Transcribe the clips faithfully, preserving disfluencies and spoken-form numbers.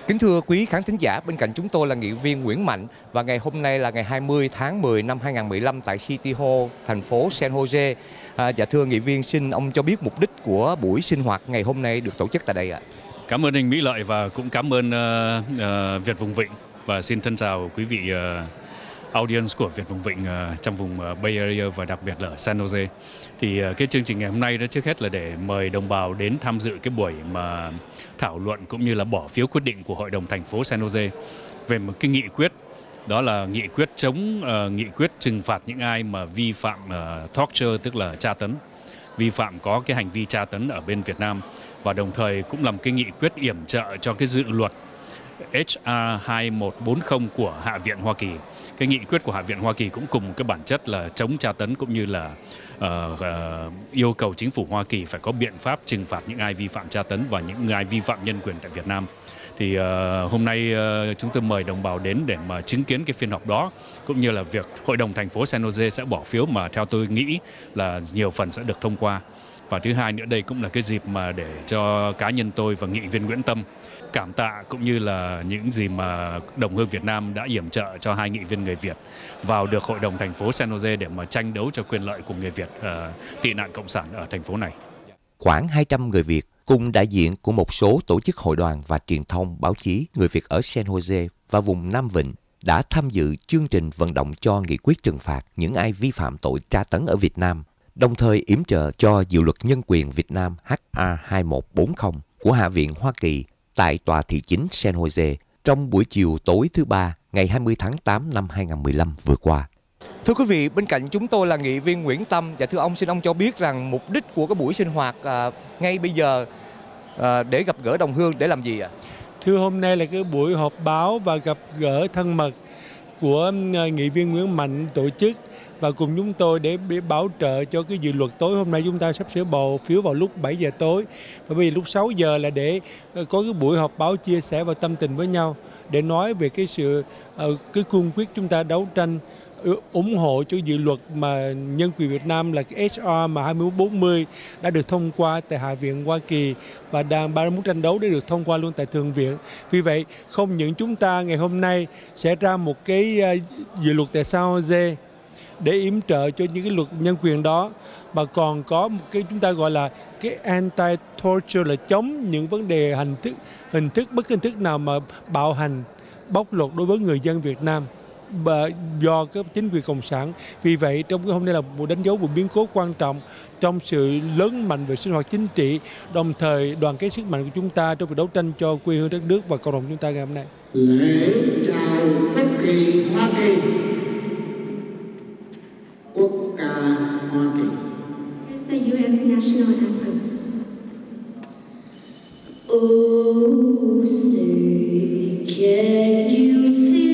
Kính thưa quý khán thính giả, bên cạnh chúng tôi là nghị viên Nguyễn Mạnh và ngày hôm nay là ngày hai mươi tháng mười năm hai nghìn không trăm mười lăm tại City Hall, thành phố San Jose. À, dạ thưa nghị viên, xin ông cho biết mục đích của buổi sinh hoạt ngày hôm nay được tổ chức tại đây ạ. Cảm ơn anh Mỹ Lợi và cũng cảm ơn uh, uh, Việt Vùng Vịnh, và xin thân chào quý vị uh, audience của Việt Vùng Vịnh uh, trong vùng uh, Bay Area và đặc biệt là ở San Jose. Thì uh, cái chương trình ngày hôm nay đó trước hết là để mời đồng bào đến tham dự cái buổi mà thảo luận cũng như là bỏ phiếu quyết định của Hội đồng thành phố San Jose về một cái nghị quyết, đó là nghị quyết chống uh, nghị quyết trừng phạt những ai mà vi phạm uh, torture, tức là tra tấn, vi phạm có cái hành vi tra tấn ở bên Việt Nam, và đồng thời cũng làm cái nghị quyết yểm trợ cho cái dự luật H R hai một bốn không của Hạ viện Hoa Kỳ. Cái nghị quyết của Hạ viện Hoa Kỳ cũng cùng cái bản chất là chống tra tấn, cũng như là uh, uh, yêu cầu chính phủ Hoa Kỳ phải có biện pháp trừng phạt những ai vi phạm tra tấn và những ai vi phạm nhân quyền tại Việt Nam. Thì uh, hôm nay uh, chúng tôi mời đồng bào đến để mà chứng kiến cái phiên họp đó, cũng như là việc Hội đồng thành phố San Jose sẽ bỏ phiếu mà theo tôi nghĩ là nhiều phần sẽ được thông qua. Và thứ hai nữa, đây cũng là cái dịp mà để cho cá nhân tôi và nghị viên Nguyễn Tâm cảm tạ, cũng như là những gì mà đồng hương Việt Nam đã yểm trợ cho hai nghị viên người Việt vào được Hội đồng thành phố San Jose để mà tranh đấu cho quyền lợi của người Việt uh, tị nạn cộng sản ở thành phố này. Khoảng hai trăm người Việt cùng đại diện của một số tổ chức hội đoàn và truyền thông báo chí người Việt ở San Jose và vùng Nam Vịnh đã tham dự chương trình vận động cho nghị quyết trừng phạt những ai vi phạm tội tra tấn ở Việt Nam, đồng thời yểm trợ cho dự luật nhân quyền Việt Nam H R hai một bốn không của Hạ viện Hoa Kỳ tại tòa thị chính San Jose trong buổi chiều tối thứ Ba ngày hai mươi tháng tám năm hai nghìn không trăm mười lăm vừa qua. Thưa quý vị, bên cạnh chúng tôi là nghị viên Nguyễn Tâm. Và thưa ông, xin ông cho biết rằng mục đích của cái buổi sinh hoạt à, ngay bây giờ à, để gặp gỡ đồng hương để làm gì ạ? Thưa, hôm nay là cái buổi họp báo và gặp gỡ thân mật của nghị viên Nguyễn Mạnh tổ chức và cùng chúng tôi để bảo trợ cho cái dự luật tối hôm nay. Chúng ta sắp sửa bầu phiếu vào lúc bảy giờ tối, và bây giờ lúc sáu giờ là để có cái buổi họp báo chia sẻ và tâm tình với nhau để nói về cái sự cái cương quyết chúng ta đấu tranh ủng hộ cho dự luật mà nhân quyền Việt Nam là cái H R mà hai một bốn không đã được thông qua tại Hạ viện Hoa Kỳ và đang ba muốn tranh đấu để được thông qua luôn tại Thượng viện. Vì vậy, không những chúng ta ngày hôm nay sẽ ra một cái dự luật tại San Jose để yểm trợ cho những cái luật nhân quyền đó, mà còn có một cái chúng ta gọi là cái anti-torture, là chống những vấn đề hình thức hình thức bất cứ hình thức nào mà bạo hành, bóc lột đối với người dân Việt Nam do các chính quyền cộng sản. Vì vậy, trong cái hôm nay là một đánh dấu, một biến cố quan trọng trong sự lớn mạnh về sinh hoạt chính trị, đồng thời đoàn kết sức mạnh của chúng ta trong việc đấu tranh cho quê hương đất nước và cộng đồng chúng ta ngày hôm nay. Lễ chào quốc kỳ Hoa Kỳ. Quốc ca Hoa Kỳ. It's the U S National Anthem. Oh, say can you see?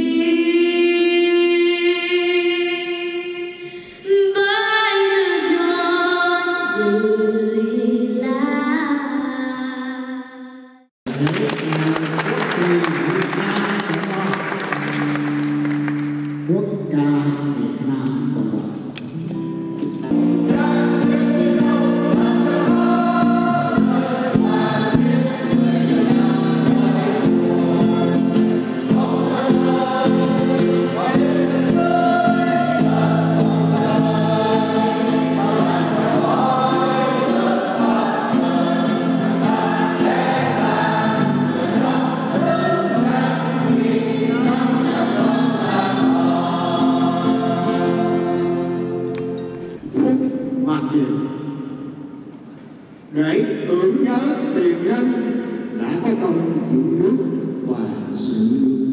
Để tưởng nhớ tiền nhân đã có công dựng nước và giữ nước,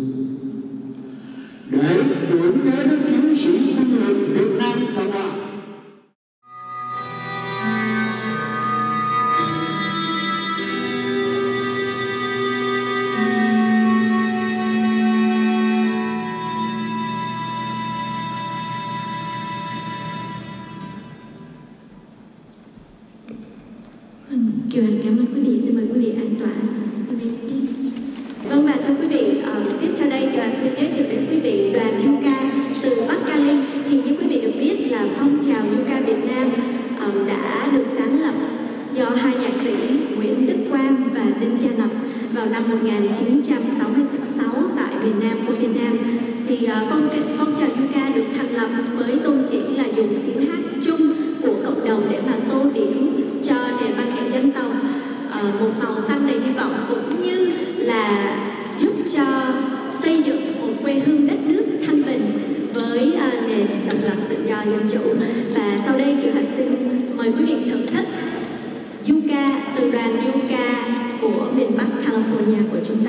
để tưởng nhớ đến chiến sĩ quân lực Việt Nam Cộng hòa. Kiều Anh cảm ơn quý vị. Xin mời quý vị an tọa. Vâng, và thưa quý vị, uh, tiếp theo đây Kiều Anh xin giới thiệu đến quý vị đoàn du ca từ Bắc Cali. Thì như quý vị được biết là phong trào du ca Việt Nam uh, đã được sáng lập do hai nhạc sĩ Nguyễn Đức Quang và Đinh Gia Lập. vào năm một nghìn chín trăm sáu mươi sáu tại miền Nam của Việt Nam. Thì uh, phong, phong trào Yuca được thành lập với tôn chỉ là dùng tiếng hát chung của cộng đồng để mà tô điểm cho nền văn nghệ dân tộc uh, một màu xanh đầy hy vọng, cũng như là giúp cho xây dựng một quê hương đất nước thanh bình với uh, nền độc lập tự do dân chủ. Và sau đây Kiều Hạnh xin mời quý vị thưởng thức Yuca từ đoàn Yuca của miền Bắc California của chúng ta.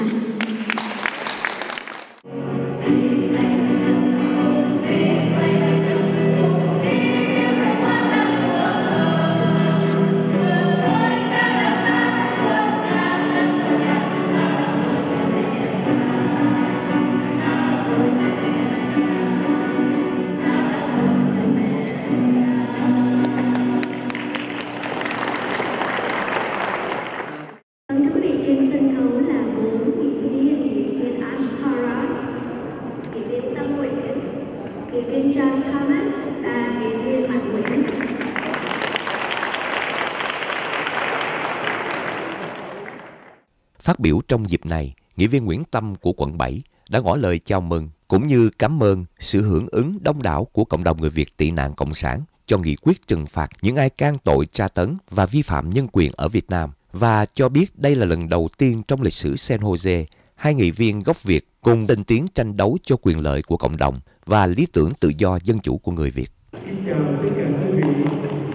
Phát biểu trong dịp này, nghị viên Nguyễn Tâm của quận bảy đã ngỏ lời chào mừng cũng như cảm ơn sự hưởng ứng đông đảo của cộng đồng người Việt tị nạn cộng sản cho nghị quyết trừng phạt những ai can tội tra tấn và vi phạm nhân quyền ở Việt Nam, và cho biết đây là lần đầu tiên trong lịch sử San Jose, hai nghị viên gốc Việt cùng lên tiếng tranh đấu cho quyền lợi của cộng đồng và lý tưởng tự do dân chủ của người Việt. Xin chào tất cả quý vị.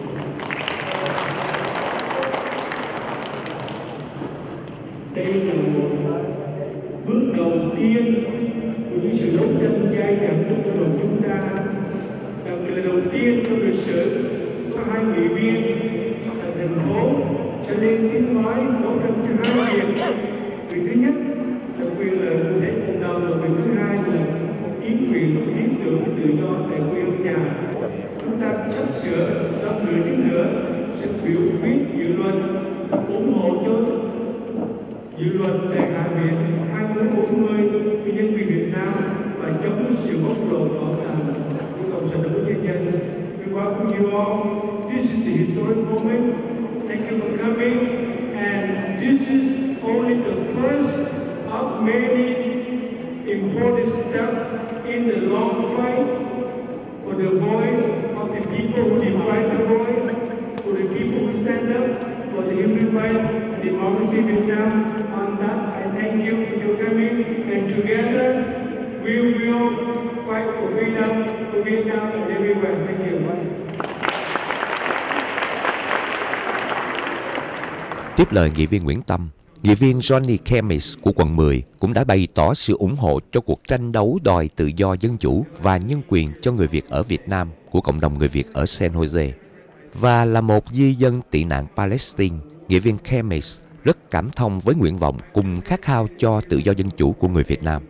Đây là một bước đầu tiên của những sự đấu tranh dai dẳng của cộng đồng chúng ta. Đặc biệt là đầu tiên trong lịch sử có hai nghị viên ở thành phố sẽ lên tiếng nói đấu tranh cho hai việc. Việc thứ nhất là quyền lợi của thể cộng đồng, và việc thứ hai là ý nguyện lý tưởng tự do tại quê nhà. Chúng ta sắp sửa trong nửa tiếng nữa sẽ biểu quyết dự luật ủng hộ cho dự luật tại Hạ viện hai mươi bốn mươi vì nhân quyền Việt Nam và chống sự bóc lột bảo tàng của cộng sản đối nhân dân. We welcome you all. This is the historic moment. Thank you for coming. And this is only the first of many important steps in the long fight for the voice of the people who deprive the voice, for the people who stand up for the human rights and democracy in Vietnam. On that, I thank you for your coming, and together we will fight for freedom for Vietnam and everywhere. Thank you. Tiếp lời nghị viên Nguyễn Tâm, nghị viên Johnny Khemis của quận mười cũng đã bày tỏ sự ủng hộ cho cuộc tranh đấu đòi tự do dân chủ và nhân quyền cho người Việt ở Việt Nam của cộng đồng người Việt ở San Jose. Và là một di dân tị nạn Palestine, nghị viên Khemis rất cảm thông với nguyện vọng cùng khát khao cho tự do dân chủ của người Việt Nam.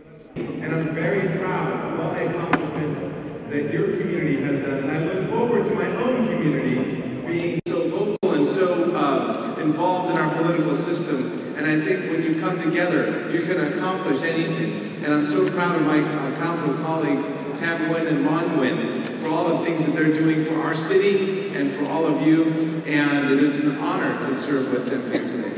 Involved in our political system, and I think when you come together, you can accomplish anything. And I'm so proud of my uh, council colleagues, Tam Nguyen and Mon Nguyen, for all the things that they're doing for our city and for all of you. And it is an honor to serve with them here today.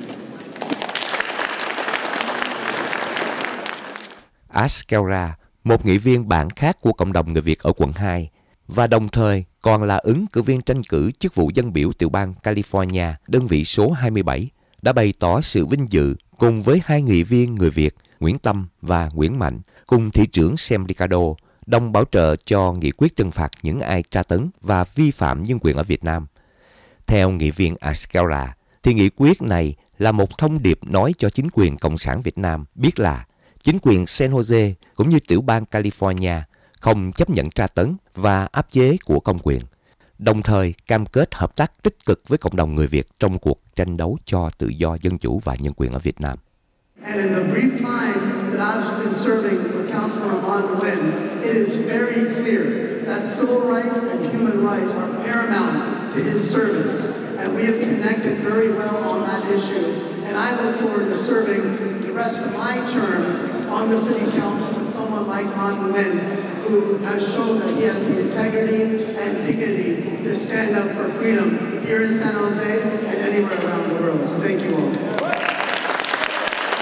Ash Kelra, một nghị viên bạn khác của cộng đồng người Việt ở quận hai, và đồng thời còn là ứng cử viên tranh cử chức vụ dân biểu tiểu bang California, đơn vị số hai mươi bảy, đã bày tỏ sự vinh dự cùng với hai nghị viên người Việt Nguyễn Tâm và Nguyễn Mạnh, cùng thị trưởng Sam Ricardo, đồng bảo trợ cho nghị quyết trừng phạt những ai tra tấn và vi phạm nhân quyền ở Việt Nam. Theo nghị viên Ascara, thì nghị quyết này là một thông điệp nói cho chính quyền Cộng sản Việt Nam biết là chính quyền San Jose cũng như tiểu bang California không chấp nhận tra tấn và áp chế của công quyền, đồng thời cam kết hợp tác tích cực với cộng đồng người Việt trong cuộc tranh đấu cho tự do dân chủ và nhân quyền ở Việt Nam. And in the brief time that I've been serving with Councilor Mon Nguyen, it is very clear that civil rights and human rights are paramount to his service, and we have connected very well on that issue. And I look forward to serving the rest of my term on the City Council with someone like Mon Nguyen, who has shown that he has the integrity and dignity to stand up for freedom here in San Jose and anywhere around the world. So thank you all.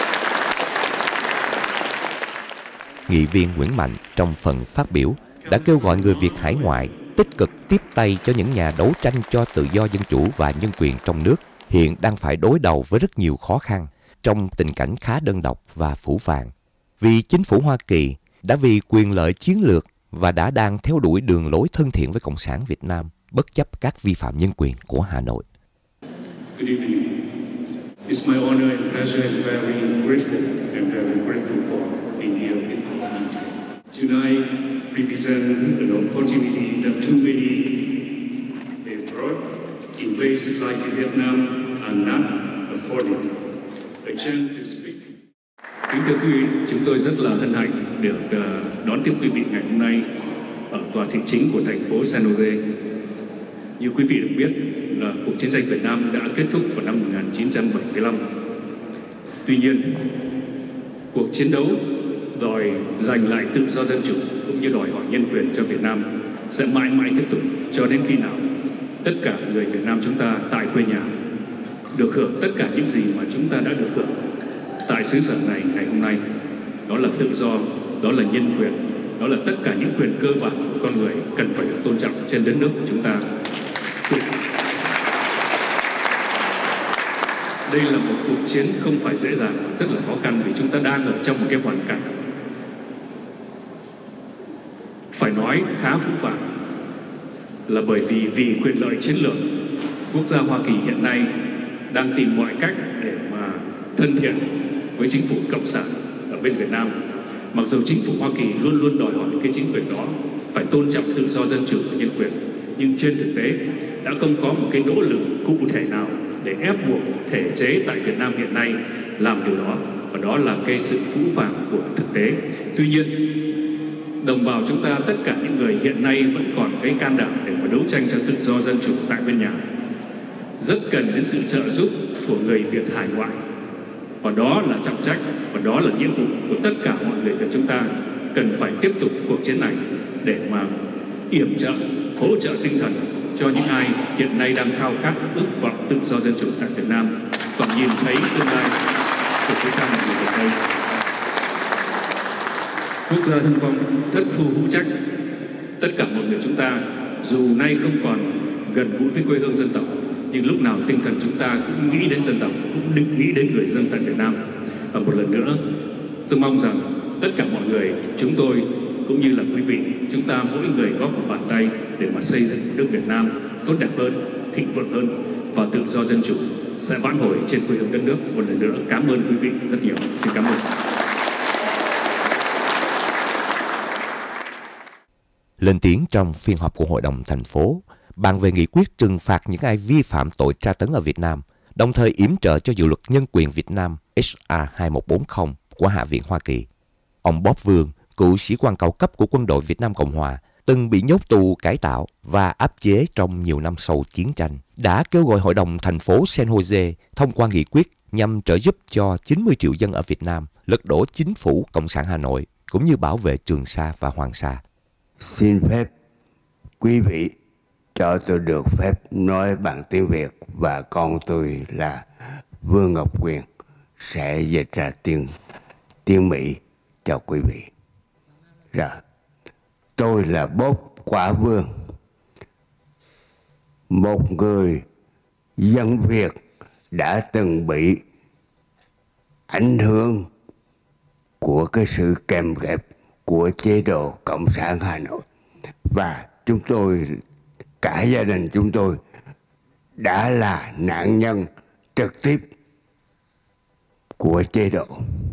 Nghị viên Nguyễn Mạnh trong phần phát biểu đã kêu gọi người Việt hải ngoại tích cực tiếp tay cho những nhà đấu tranh cho tự do dân chủ và nhân quyền trong nước hiện đang phải đối đầu với rất nhiều khó khăn trong tình cảnh khá đơn độc và phũ phàng. Vì chính phủ Hoa Kỳ đã vì quyền lợi chiến lược và đã đang theo đuổi đường lối thân thiện với Cộng sản Việt Nam bất chấp các vi phạm nhân quyền của Hà Nội. Good evening. It's my honor and pleasure and very grateful and very grateful for being here with you. Tonight represents an opportunity that too many they brought in places like Vietnam are not afforded. A chance to speak. Kính thưa quý vị, chúng tôi rất là hân hạnh được uh, đón tiếp quý vị ngày hôm nay ở tòa thị chính của thành phố San Jose. Như quý vị được biết là cuộc chiến tranh Việt Nam đã kết thúc vào năm một nghìn chín trăm bảy mươi lăm. Tuy nhiên, cuộc chiến đấu đòi giành lại tự do dân chủ cũng như đòi hỏi nhân quyền cho Việt Nam sẽ mãi mãi tiếp tục cho đến khi nào tất cả người Việt Nam chúng ta tại quê nhà được hưởng tất cả những gì mà chúng ta đã được hưởng tại xứ sở này ngày hôm nay. Đó là tự do, đó là nhân quyền, đó là tất cả những quyền cơ bản của con người cần phải được tôn trọng trên đất nước của chúng ta. Đây là một cuộc chiến không phải dễ dàng, rất là khó khăn vì chúng ta đang ở trong một cái hoàn cảnh phải nói khá phũ phàng, là bởi vì vì quyền lợi chiến lược, quốc gia Hoa Kỳ hiện nay đang tìm mọi cách để mà thân thiện với chính phủ cộng sản ở bên Việt Nam. Mặc dù chính phủ Hoa Kỳ luôn luôn đòi hỏi cái chính quyền đó phải tôn trọng tự do dân chủ và nhân quyền, nhưng trên thực tế đã không có một cái nỗ lực cụ thể nào để ép buộc thể chế tại Việt Nam hiện nay làm điều đó, và đó là cái sự phũ phàng của thực tế. Tuy nhiên, đồng bào chúng ta, tất cả những người hiện nay vẫn còn cái can đảm để mà đấu tranh cho tự do dân chủ tại bên nhà, rất cần đến sự trợ giúp của người Việt hải ngoại, và đó là trọng trách và đó là nghĩa vụ của tất cả mọi người Việt chúng ta cần phải tiếp tục cuộc chiến này để mà yểm trợ, hỗ trợ tinh thần cho những ai hiện nay đang khao khát ước vọng tự do dân chủ tại Việt Nam, còn nhìn thấy tương lai của chúng ta mọi người ở đây. Quốc gia thân phong, thất phu hữu trách. Tất cả mọi người chúng ta dù nay không còn gần gũi với quê hương dân tộc, nhưng lúc nào tinh thần chúng ta cũng nghĩ đến dân tộc, cũng định nghĩ đến người dân tại Việt Nam. Và một lần nữa, tôi mong rằng tất cả mọi người, chúng tôi cũng như là quý vị, chúng ta mỗi người góp một bàn tay để mà xây dựng nước Việt Nam tốt đẹp hơn, thịnh vượng hơn và tự do dân chủ sẽ vãn hồi trên quê hương đất nước. Một lần nữa cảm ơn quý vị rất nhiều. Xin cảm ơn. Lên tiếng trong phiên họp của Hội đồng thành phố bàn về nghị quyết trừng phạt những ai vi phạm tội tra tấn ở Việt Nam, đồng thời yểm trợ cho dự luật nhân quyền Việt Nam H R hai một bốn không của Hạ viện Hoa Kỳ. Ông Bob Vương, cựu sĩ quan cao cấp của quân đội Việt Nam Cộng Hòa, từng bị nhốt tù cải tạo và áp chế trong nhiều năm sau chiến tranh, đã kêu gọi Hội đồng thành phố San Jose thông qua nghị quyết nhằm trợ giúp cho chín mươi triệu dân ở Việt Nam lật đổ chính phủ Cộng sản Hà Nội, cũng như bảo vệ Trường Sa và Hoàng Sa. Xin phép quý vị cho tôi được phép nói bằng tiếng Việt, và con tôi là Vương Ngọc Quyền sẽ dịch ra tiếng tiếng Mỹ cho quý vị. Rồi, tôi là Bob Quả Vương, một người dân Việt đã từng bị ảnh hưởng của cái sự kèm ghép của chế độ Cộng sản Hà Nội, và chúng tôi, cả gia đình chúng tôi đã là nạn nhân trực tiếp của chế độ.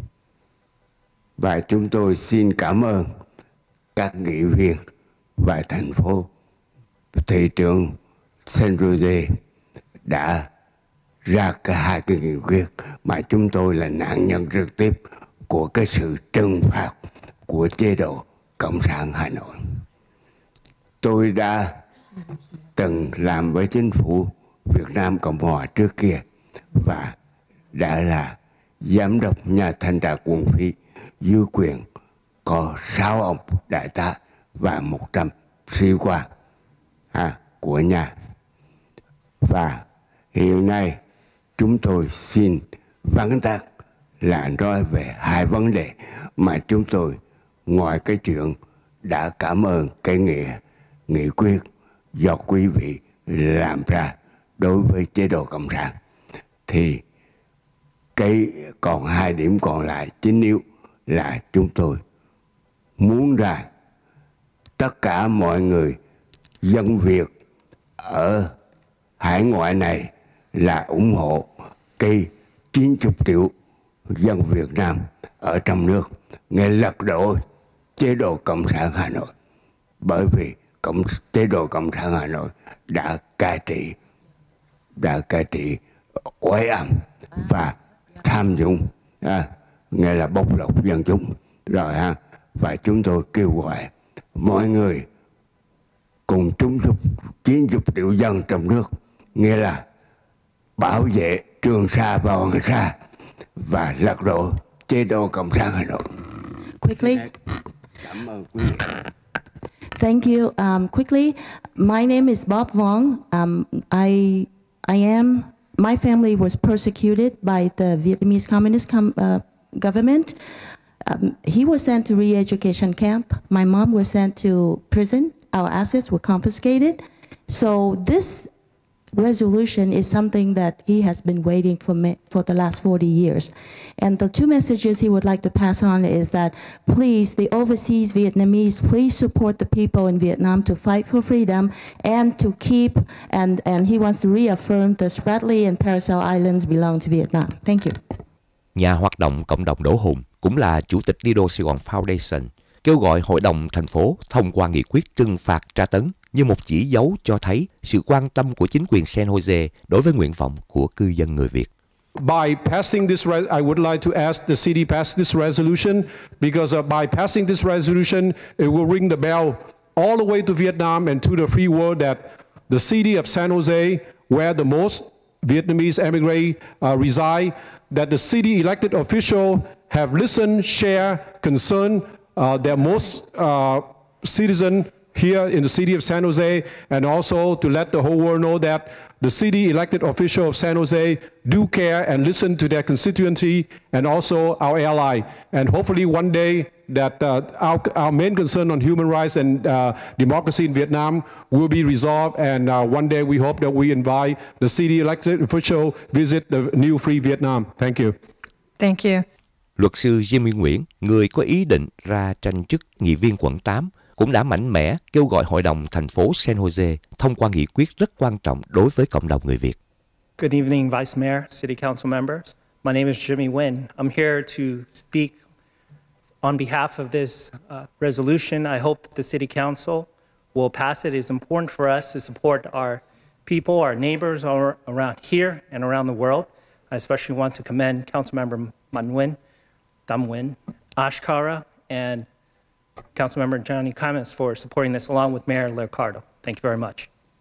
Và chúng tôi xin cảm ơn các nghị viên và thành phố, thị trưởng San Jose đã ra cả hai cái nghị quyết mà chúng tôi là nạn nhân trực tiếp của cái sự trừng phạt của chế độ Cộng sản Hà Nội. Tôi đã từng làm với chính phủ Việt Nam Cộng Hòa trước kia và đã là giám đốc nhà thanh tra quân phí dưới quyền có sáu ông đại tá và một trăm sĩ quan à, của nhà. Và hiện nay chúng tôi xin vắn tắt là nói về hai vấn đề mà chúng tôi ngoài cái chuyện đã cảm ơn cái nghĩa nghị quyết do quý vị làm ra đối với chế độ cộng sản, thì cái còn hai điểm còn lại chính yếu là chúng tôi muốn ra tất cả mọi người dân Việt ở hải ngoại này là ủng hộ cái chín mươi triệu dân Việt Nam ở trong nước nghe lật đổ chế độ cộng sản Hà Nội, bởi vì cộng chế độ cộng sản Hà Nội đã cai trị đã cai trị oái ẩm và tham nhũng, à, nghe là bóc lột dân chúng rồi ha. Và chúng tôi kêu gọi mọi người cùng chúng chín mươi triệu dân trong nước, nghĩa là bảo vệ Trường Sa và Hoàng Sa và lật đổ chế độ cộng sản Hà Nội. Quickly. Cảm ơn quý vị. Thank you. Um, quickly, my name is Bob Vong. Um, I I am. My family was persecuted by the Vietnamese Communist com, uh, government. Um, he was sent to re-education camp. My mom was sent to prison. Our assets were confiscated. So this resolution is something that he has been waiting for me, for the last forty years. And the two messages he would like to pass on is that, please, the overseas Vietnamese, please support the people in Vietnam to fight for freedom and to keep, and, and he wants to reaffirm the Spratly and Paracel Islands belong to Vietnam. Thank you. Nhà hoạt động cộng đồng Đỗ Hùng cũng là chủ tịch Lido Sài Gòn Foundation kêu gọi Hội đồng thành phố thông qua nghị quyết trừng phạt tra tấn như một chỉ dấu cho thấy sự quan tâm của chính quyền San Jose đối với nguyện vọng của cư dân người Việt. By passing this, I would like to ask the city pass this resolution, because uh, by passing this resolution, it will ring the bell all the way to Vietnam and to the free world that the city of San Jose, where the most Vietnamese emigrants uh, reside, that the city elected officials have listened, share, concern uh, their most uh, citizens here in the city of San Jose, and also to let the whole world know that the city elected official of San Jose do care and listen to their constituency and also our ally. And hopefully one day that uh, our, our main concern on human rights and uh, democracy in Vietnam will be resolved, and uh, one day we hope that we invite the city elected official visit the new free Vietnam. Thank you. Thank you. Luật sư Jimmy Nguyễn, người có ý định ra tranh chức nghị viên quận tám, cũng đã mạnh mẽ kêu gọi Hội đồng thành phố San Jose thông qua nghị quyết rất quan trọng đối với cộng đồng người Việt. Good evening, Vice Mayor, City Council members. My name is Jimmy Nguyen. I'm here to speak on behalf of this uh, resolution. I hope that the City Council will pass it. It is important for us to support our people, our neighbors all around here and around the world. I especially want to commend Councilmember Man Nguyen, Tam Nguyen, Ashkara, and Councilmember Johnny Camas for supporting this, along with Mayor Lercardo. Thank you very much.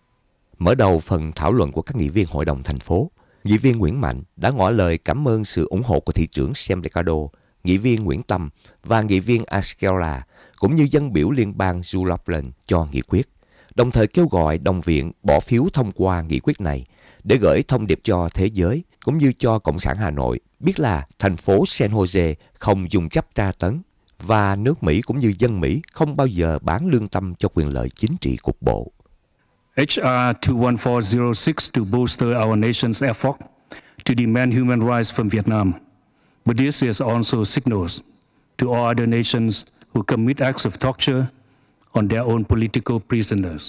Mở đầu phần thảo luận của các nghị viên Hội đồng thành phố, nghị viên Nguyễn Mạnh đã ngỏ lời cảm ơn sự ủng hộ của thị trưởng Sam Lercardo, nghị viên Nguyễn Tâm và nghị viên Ashkara, cũng như dân biểu liên bang Joe Loveland cho nghị quyết, đồng thời kêu gọi Đồng viện bỏ phiếu thông qua nghị quyết này để gửi thông điệp cho thế giới cũng như cho Cộng sản Hà Nội biết là thành phố San Jose không dùng chấp tra tấn và nước Mỹ cũng như dân Mỹ không bao giờ bán lương tâm cho quyền lợi chính trị cục bộ. H R two one four zero six to bolster our nation's effort to demand human rights from Vietnam. But this is also signals to all other nations who commit acts of torture on their own political prisoners.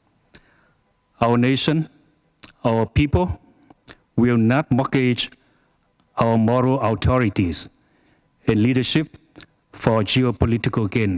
Our nation, our people will not mortgage our moral authorities and leadership for geopolitical gain.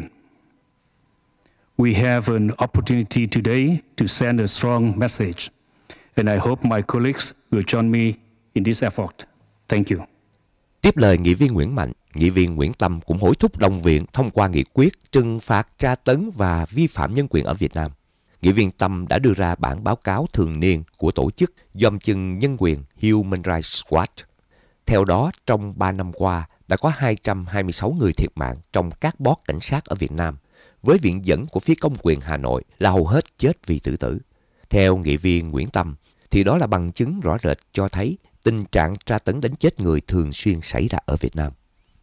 We have an opportunity today to send a strong message, and I hope my colleagues will join me in this effort. Thank you. Tiếp lời nghị viên Nguyễn Mạnh, nghị viên Nguyễn Tâm cũng hối thúc Đồng viện thông qua nghị quyết trừng phạt tra tấn và vi phạm nhân quyền ở Việt Nam. Nghị viên Tâm đã đưa ra bản báo cáo thường niên của tổ chức dòm chừng nhân quyền Human Rights Watch. Theo đó, trong ba năm qua, đã có hai trăm hai mươi sáu người thiệt mạng trong các boss cảnh sát ở Việt Nam, với viện dẫn của phía công quyền Hà Nội là hầu hết chết vì tự tử. Theo nghị viên Nguyễn Tâm, thì đó là bằng chứng rõ rệt cho thấy tình trạng tra tấn đánh chết người thường xuyên xảy ra ở Việt Nam.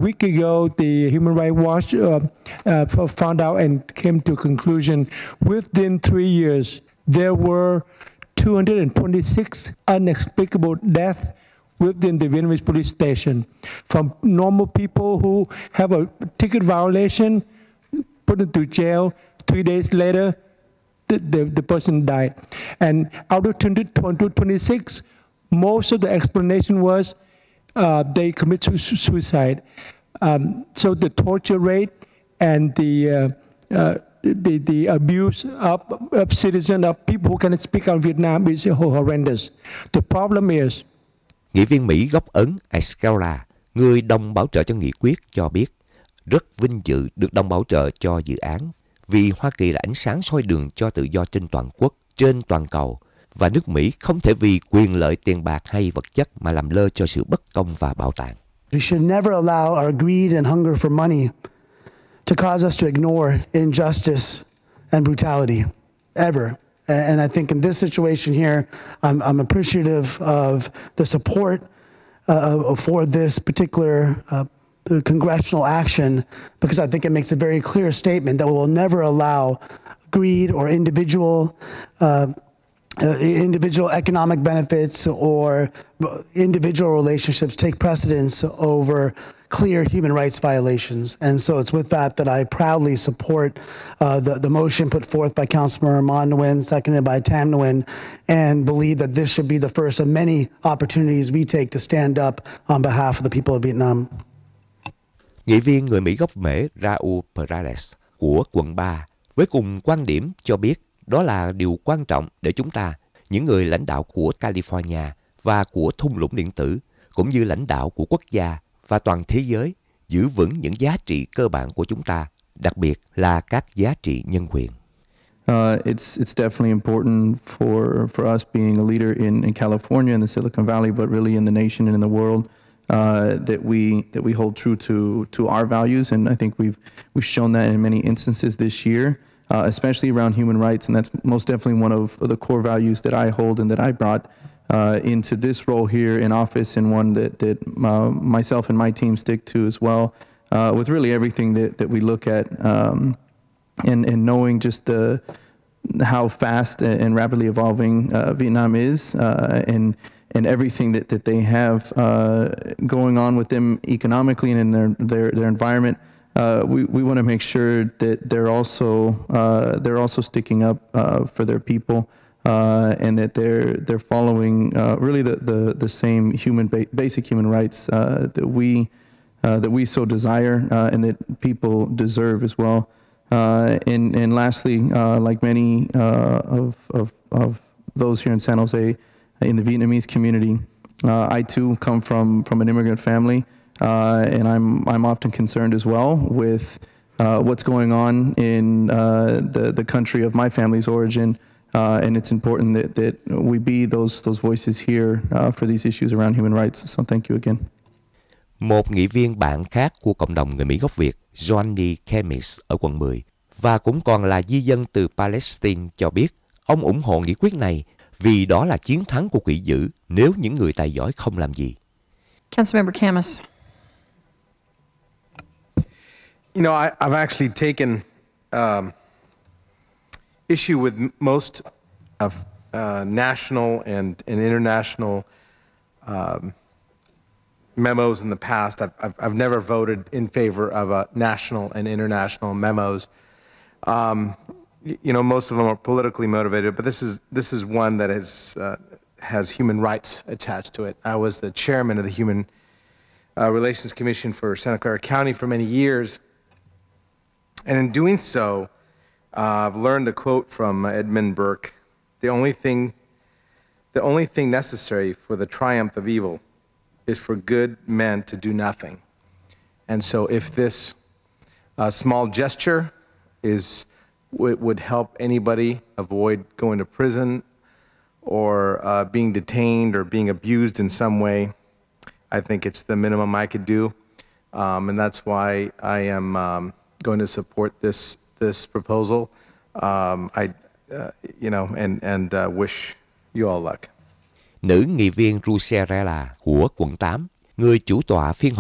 week ago, the Human Rights Watch uh, uh, found out and came to a conclusion within three years, there were two hundred twenty-six unexplicable deaths within the Vietnamese police station, from normal people who have a ticket violation, put into jail, three days later, the, the, the person died. And out of two hundred twenty-six, most of the explanation was uh, they commit suicide. Um, so the torture rate and the, uh, uh, the, the abuse of, of citizens, of people who cannot speak out Vietnam is horrendous. The problem is, Nghị viên Mỹ gốc Ấn Escala, người đồng bảo trợ cho nghị quyết, cho biết rất vinh dự được đồng bảo trợ cho dự án vì Hoa Kỳ là ánh sáng soi đường cho tự do trên toàn quốc, trên toàn cầu, và nước Mỹ không thể vì quyền lợi tiền bạc hay vật chất mà làm lơ cho sự bất công và bạo tàn. We should never allow our greed and hunger for money to cause us to ignore injustice and brutality, ever. And I think in this situation here, I'm, I'm appreciative of the support uh, for this particular uh, congressional action, because I think it makes a very clear statement that we will never allow greed or individual uh, uh, individual economic benefits or individual relationships take precedence over clear human rights violations. And so it's with that that I proudly support uh, the, the motion put forth by Councilmember Mon Nguyen, seconded by Tam Nguyen, and believe that this should be the first of many opportunities we take to stand up on behalf of the people of Vietnam. Nghị viên người Mỹ gốc Mễ Raul Perales của quận ba với cùng quan điểm cho biết đó là điều quan trọng để chúng ta, những người lãnh đạo của California và của thung lũng điện tử, cũng như lãnh đạo của quốc gia và toàn thế giới, giữ vững những giá trị cơ bản của chúng ta, đặc biệt là các giá trị nhân quyền. Uh, it's it's definitely important for for us being a leader in, in California and the Silicon Valley, but really in the nation and in the world, uh, that we that we hold true to to our values, and I think we've we've shown that in many instances this year, uh, especially around human rights, and that's most definitely one of the core values that I hold and that I brought Uh, into this role here in office, and one that, that uh, myself and my team stick to as well, uh, with really everything that, that we look at, um, and, and knowing just the, how fast and rapidly evolving uh, Vietnam is, uh, and, and everything that, that they have uh, going on with them economically and in their, their, their environment. Uh, we we want to make sure that they're also uh, they're also sticking up uh, for their people. Uh, and that they're they're following uh, really the, the the same human ba basic human rights uh, that we uh, that we so desire uh, and that people deserve as well. Uh, and and lastly, uh, like many uh, of of of those here in San Jose, in the Vietnamese community, uh, I too come from from an immigrant family, uh, and I'm I'm often concerned as well with uh, what's going on in uh, the the country of my family's origin. Uh, and it's important that, that we be those those voices here uh, for these issues around human rights. So thank you again. Một nghị viên bạn khác của cộng đồng người Mỹ gốc Việt, Johnny Kemis ở quận mười, và cũng còn là di dân từ Palestine cho biết ông ủng hộ nghị quyết này vì đó là chiến thắng của quỷ dữ nếu những người tài giỏi không làm gì. Councilmember Camas. You know, I, I've actually taken um, issue with most of uh, national and, and international um, memos in the past. I've, I've, I've never voted in favor of uh, national and international memos. Um, you know, most of them are politically motivated, but this is this is one that is uh, has human rights attached to it. I was the chairman of the Human uh, Relations Commission for Santa Clara County for many years, and in doing so, Uh, I've learned a quote from Edmund Burke: "The only thing, the only thing necessary for the triumph of evil, is for good men to do nothing." And so, if this uh, small gesture is would help anybody avoid going to prison or uh, being detained or being abused in some way, I think it's the minimum I could do, um, and that's why I am um, going to support this. This proposal, um, I, uh, you know, and and uh, wish you all luck. Nữ nghị viên Ruserella của quận tám, người chủ tọa phiên họp,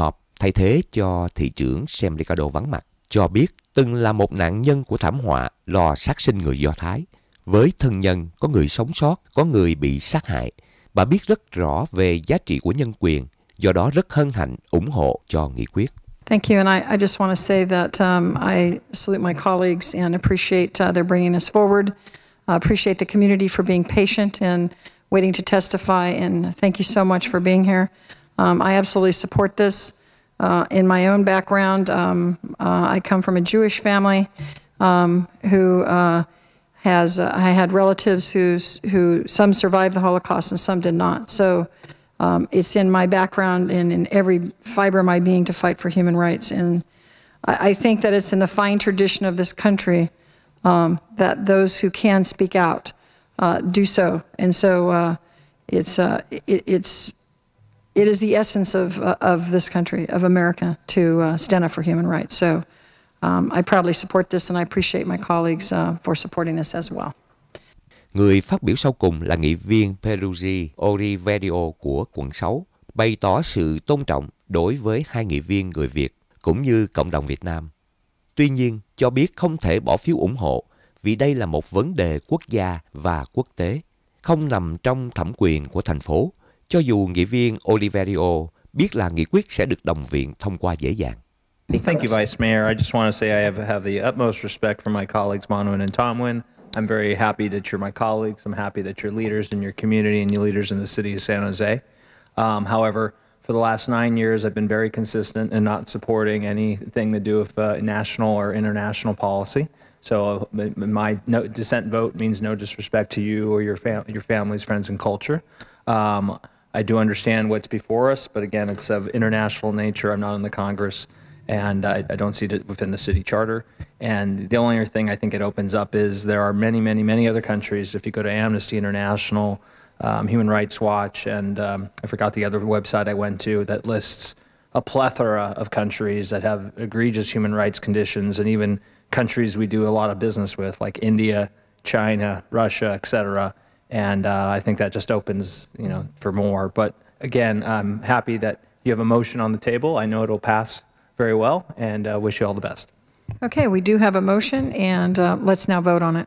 thay thế cho thị trưởng Sam Ricardo vắng mặt, cho biết từng là một nạn nhân của thảm họa lò sát sinh người Do Thái. Với thân nhân, có người sống sót, có người bị sát hại. Bà biết rất rõ về giá trị của nhân quyền, do đó rất hân hạnh ủng hộ cho nghị quyết. Thank you, and I, I just want to say that um, I salute my colleagues and appreciate uh, their bringing this forward. Uh, appreciate the community for being patient and waiting to testify, and thank you so much for being here. Um, I absolutely support this. Uh, in my own background, um, uh, I come from a Jewish family um, who uh, has, uh, I had relatives who's, who, some survived the Holocaust and some did not. So um, it's in my background and in every fiber of my being to fight for human rights. And I, I think that it's in the fine tradition of this country um, that those who can speak out uh, do so. And so uh, it's, uh, it, it's, It is the essence of uh, of this country, of America, to uh, stand up for human rights. So um, I proudly support this, and I appreciate my colleagues uh, for supporting this as well. Người phát biểu sau cùng là nghị viên Peruzzi Oliverio của quận sáu, bày tỏ sự tôn trọng đối với hai nghị viên người Việt cũng như cộng đồng Việt Nam. Tuy nhiên, cho biết không thể bỏ phiếu ủng hộ vì đây là một vấn đề quốc gia và quốc tế, không nằm trong thẩm quyền của thành phố. Cho dù nghị viên Oliverio biết là nghị quyết sẽ được đồng viện thông qua dễ dàng. Thank you, Vice Mayor. I just want to say I have, have the utmost respect for my colleagues Monwin and Tomwin. I'm very happy that you're my colleagues. I'm happy that you're leaders in your community and you're leaders in the city of San Jose. Um, however, for the last nine years, I've been very consistent in not supporting anything to do with uh, national or international policy. So uh, my no, dissent vote means no disrespect to you or your, fam your families, friends, and culture. Um, I do understand what's before us, but again, it's of international nature. I'm not in the Congress, and I, I don't see it within the city charter. And the only other thing I think it opens up is there are many, many, many other countries. If you go to Amnesty International, um, Human Rights Watch, and um, I forgot the other website I went to that lists a plethora of countries that have egregious human rights conditions, and even countries we do a lot of business with, like India, China, Russia, et cetera. And uh, I think that just opens, you know, for more. But again, I'm happy that you have a motion on the table. I know it'll pass very well, and uh, wish you all the best. Okay, we do have a motion, and uh, let's now vote on it.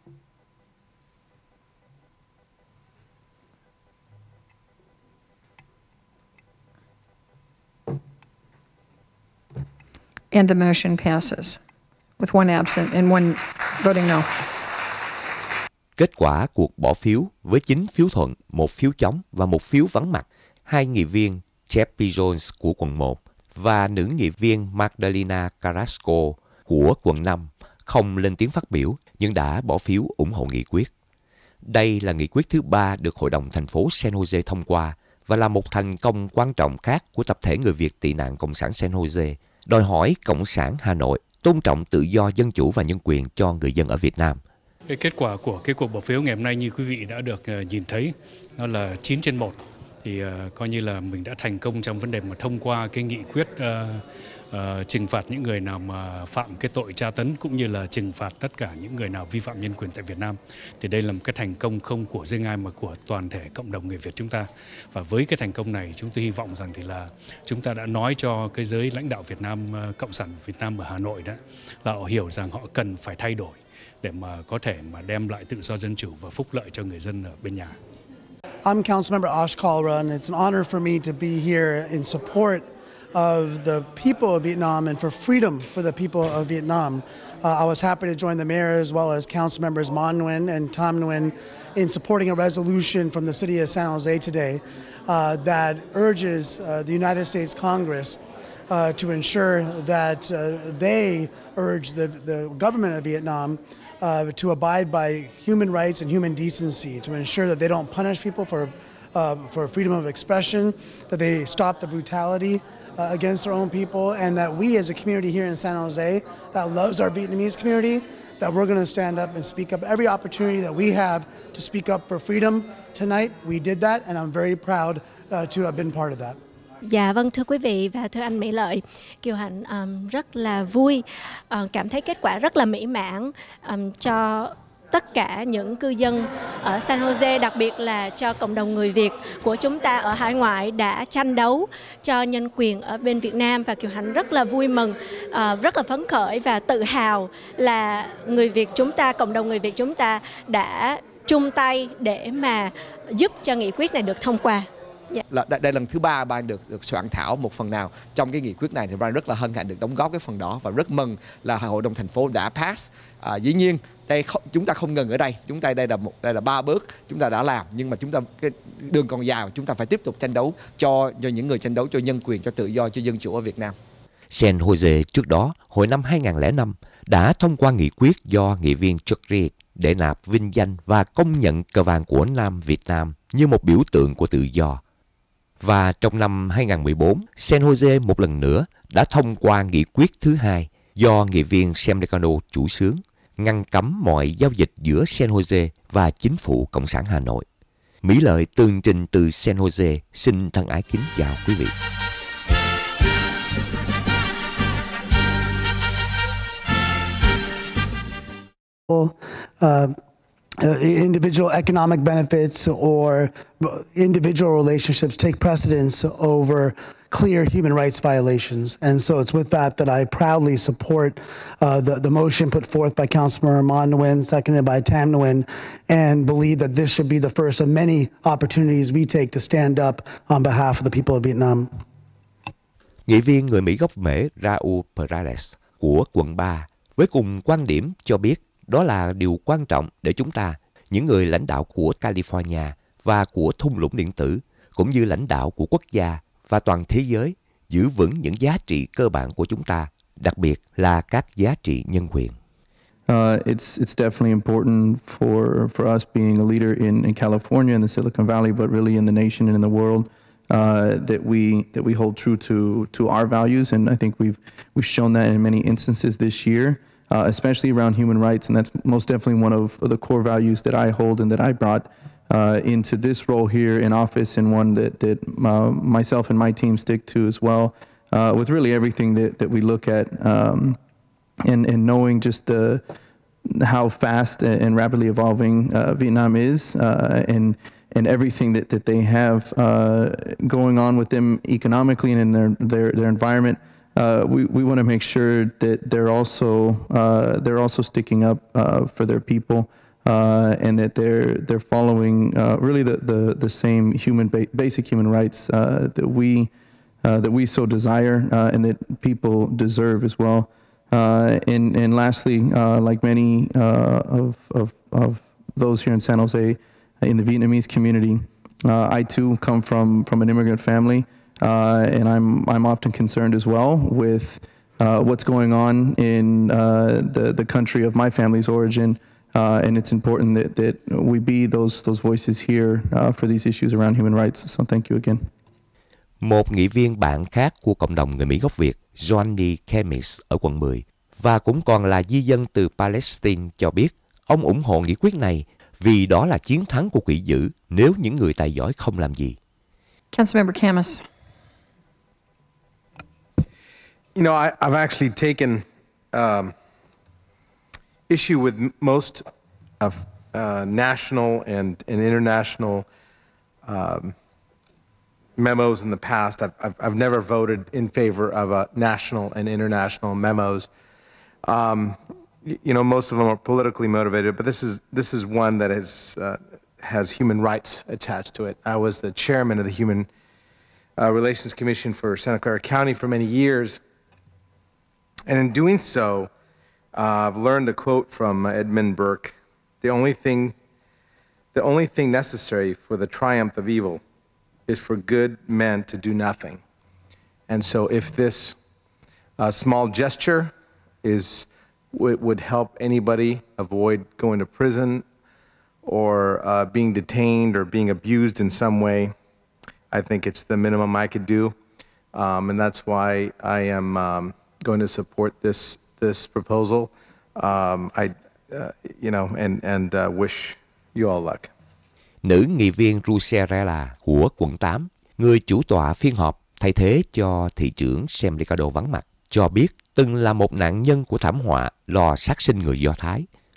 And the motion passes with one absent and one voting no. Kết quả cuộc bỏ phiếu với chín phiếu thuận, một phiếu chống và một phiếu vắng mặt, hai nghị viên Jeppe Jones của quận một và nữ nghị viên Magdalena Carrasco của quận năm không lên tiếng phát biểu nhưng đã bỏ phiếu ủng hộ nghị quyết. Đây là nghị quyết thứ ba được Hội đồng thành phố San Jose thông qua và là một thành công quan trọng khác của tập thể người Việt tị nạn Cộng sản San Jose, đòi hỏi Cộng sản Hà Nội tôn trọng tự do, dân chủ và nhân quyền cho người dân ở Việt Nam. Cái kết quả của cái cuộc bỏ phiếu ngày hôm nay như quý vị đã được uh, nhìn thấy, nó là chín trên một. Thì uh, coi như là mình đã thành công trong vấn đề mà thông qua cái nghị quyết uh, uh, trừng phạt những người nào mà phạm cái tội tra tấn, cũng như là trừng phạt tất cả những người nào vi phạm nhân quyền tại Việt Nam. Thì đây là một cái thành công không của riêng ai mà của toàn thể cộng đồng người Việt chúng ta. Và với cái thành công này, chúng tôi hy vọng rằng thì là chúng ta đã nói cho cái giới lãnh đạo Việt Nam, uh, Cộng sản Việt Nam ở Hà Nội đó, là họ hiểu rằng họ cần phải thay đổi để mà có thể mà đem lại tự do, dân chủ và phúc lợi cho người dân ở bên nhà. I'm Councilmember Ash Kalra, and it's an honor for me to be here in support of the people of Vietnam and for freedom for the people of Vietnam. Uh, I was happy to join the mayor as well as council members Mon Nguyen and Tom Nguyen in supporting a resolution from the city of San Jose today uh, that urges uh, the United States Congress uh, to ensure that uh, they urge the, the government of Vietnam Uh, to abide by human rights and human decency, to ensure that they don't punish people for uh, for freedom of expression, that they stop the brutality uh, against their own people, and that we as a community here in San Jose that loves our Vietnamese community, that we're going to stand up and speak up every opportunity that we have to speak up for freedom. Tonight we did that, and I'm very proud uh, to have been part of that. Dạ vâng, thưa quý vị và thưa anh Mỹ Lợi, Kiều Hạnh um, rất là vui, uh, cảm thấy kết quả rất là mỹ mãn um, cho tất cả những cư dân ở San Jose, đặc biệt là cho cộng đồng người Việt của chúng ta ở hải ngoại đã tranh đấu cho nhân quyền ở bên Việt Nam, và Kiều Hạnh rất là vui mừng, rất là phấn khởi và tự hào là người Việt chúng ta, cộng đồng người Việt chúng ta đã chung tay để mà giúp cho nghị quyết này được thông qua. Yeah. Là đây, đây là lần thứ ba Brian được được soạn thảo một phần nào trong cái nghị quyết này, thì Brian rất là hân hạnh được đóng góp cái phần đó và rất mừng là hội đồng thành phố đã pass. À, dĩ nhiên đây không, chúng ta không ngừng ở đây, chúng ta đây là một đây là ba bước chúng ta đã làm, nhưng mà chúng ta cái đường còn dài, chúng ta phải tiếp tục tranh đấu cho cho những người tranh đấu cho nhân quyền, cho tự do, cho dân chủ ở Việt Nam. San Jose trước đó hồi năm hai nghìn lẻ năm đã thông qua nghị quyết do nghị viên Chuck Reed để nạp vinh danh và công nhận cờ vàng của Nam Việt Nam như một biểu tượng của tự do. Và trong năm hai nghìn mười bốn, San Jose một lần nữa đã thông qua nghị quyết thứ hai do nghị viên Sam Lecano chủ xướng, ngăn cấm mọi giao dịch giữa San Jose và chính phủ Cộng sản Hà Nội. Mỹ Lợi tường trình từ San Jose xin thân ái kính chào quý vị. Uh, Uh, individual economic benefits or individual relationships take precedence over clear human rights violations. And so it's with that that I proudly support uh, the, the motion put forth by Councilmember Mon Nguyen, seconded by Tam Nguyen, and believe that this should be the first of many opportunities we take to stand up on behalf of the people of Vietnam. Nghị viên người Mỹ gốc Mễ Raul Perales của quận ba với cùng quan điểm cho biết đó là điều quan trọng để chúng ta, những người lãnh đạo của California và của thung lũng điện tử, cũng như lãnh đạo của quốc gia và toàn thế giới, giữ vững những giá trị cơ bản của chúng ta, đặc biệt là các giá trị nhân quyền. Uh, it's it's definitely important for for us being a leader in, in California and the Silicon Valley, but really in the nation and in the world, uh, that we that we hold true to to our values, and I think we've we've shown that in many instances this year. Uh, especially around human rights, and that's most definitely one of the core values that I hold and that I brought uh, into this role here in office, and one that, that uh, myself and my team stick to as well, uh, with really everything that, that we look at, um, and, and knowing just the, how fast and rapidly evolving uh, Vietnam is, uh, and and everything that, that they have uh, going on with them economically and in their, their, their environment. Uh, we we want to make sure that they're also uh, they're also sticking up uh, for their people, uh, and that they're they're following uh, really the, the, the same human ba basic human rights uh, that we uh, that we so desire uh, and that people deserve as well. Uh, and and lastly, uh, like many uh, of, of of those here in San Jose, in the Vietnamese community, uh, I too come from from an immigrant family. Uh, and I'm I'm often concerned as well with uh, what's going on in uh, the the country of my family's origin, uh, and it's important that that we be those those voices here uh, for these issues around human rights. So thank you again. Một nghị viên bạn khác của cộng đồng người Mỹ gốc Việt, Johnny Kemis ở quận mười, và cũng còn là di dân từ Palestine cho biết ông ủng hộ nghị quyết này vì đó là chiến thắng của quỷ dữ nếu những người tài giỏi không làm gì. Councilmember Camas. You know, I, I've actually taken um, issue with m most of uh, national and, and international um, memos in the past. I've, I've, I've never voted in favor of uh, national and international memos. Um, you know, most of them are politically motivated, but this is this is one that is uh, has human rights attached to it. I was the chairman of the Human uh, Relations Commission for Santa Clara County for many years. And in doing so, uh, I've learned a quote from Edmund Burke: "The only thing, the only thing necessary for the triumph of evil is for good men to do nothing." And so, if this uh, small gesture is would help anybody avoid going to prison or uh, being detained or being abused in some way, I think it's the minimum I could do, um, and that's why I am. Um, going to support this this proposal. Um, I, uh, you know, and and uh, wish you all luck. Nữ nghị viên Rusarella của quận tám, người chủ tọa phiên họp thay thế cho thị trưởng Sam Lecano vắng mặt, cho biết từng là một nạn nhân của thảm họa lò sát sinh người Do Thái.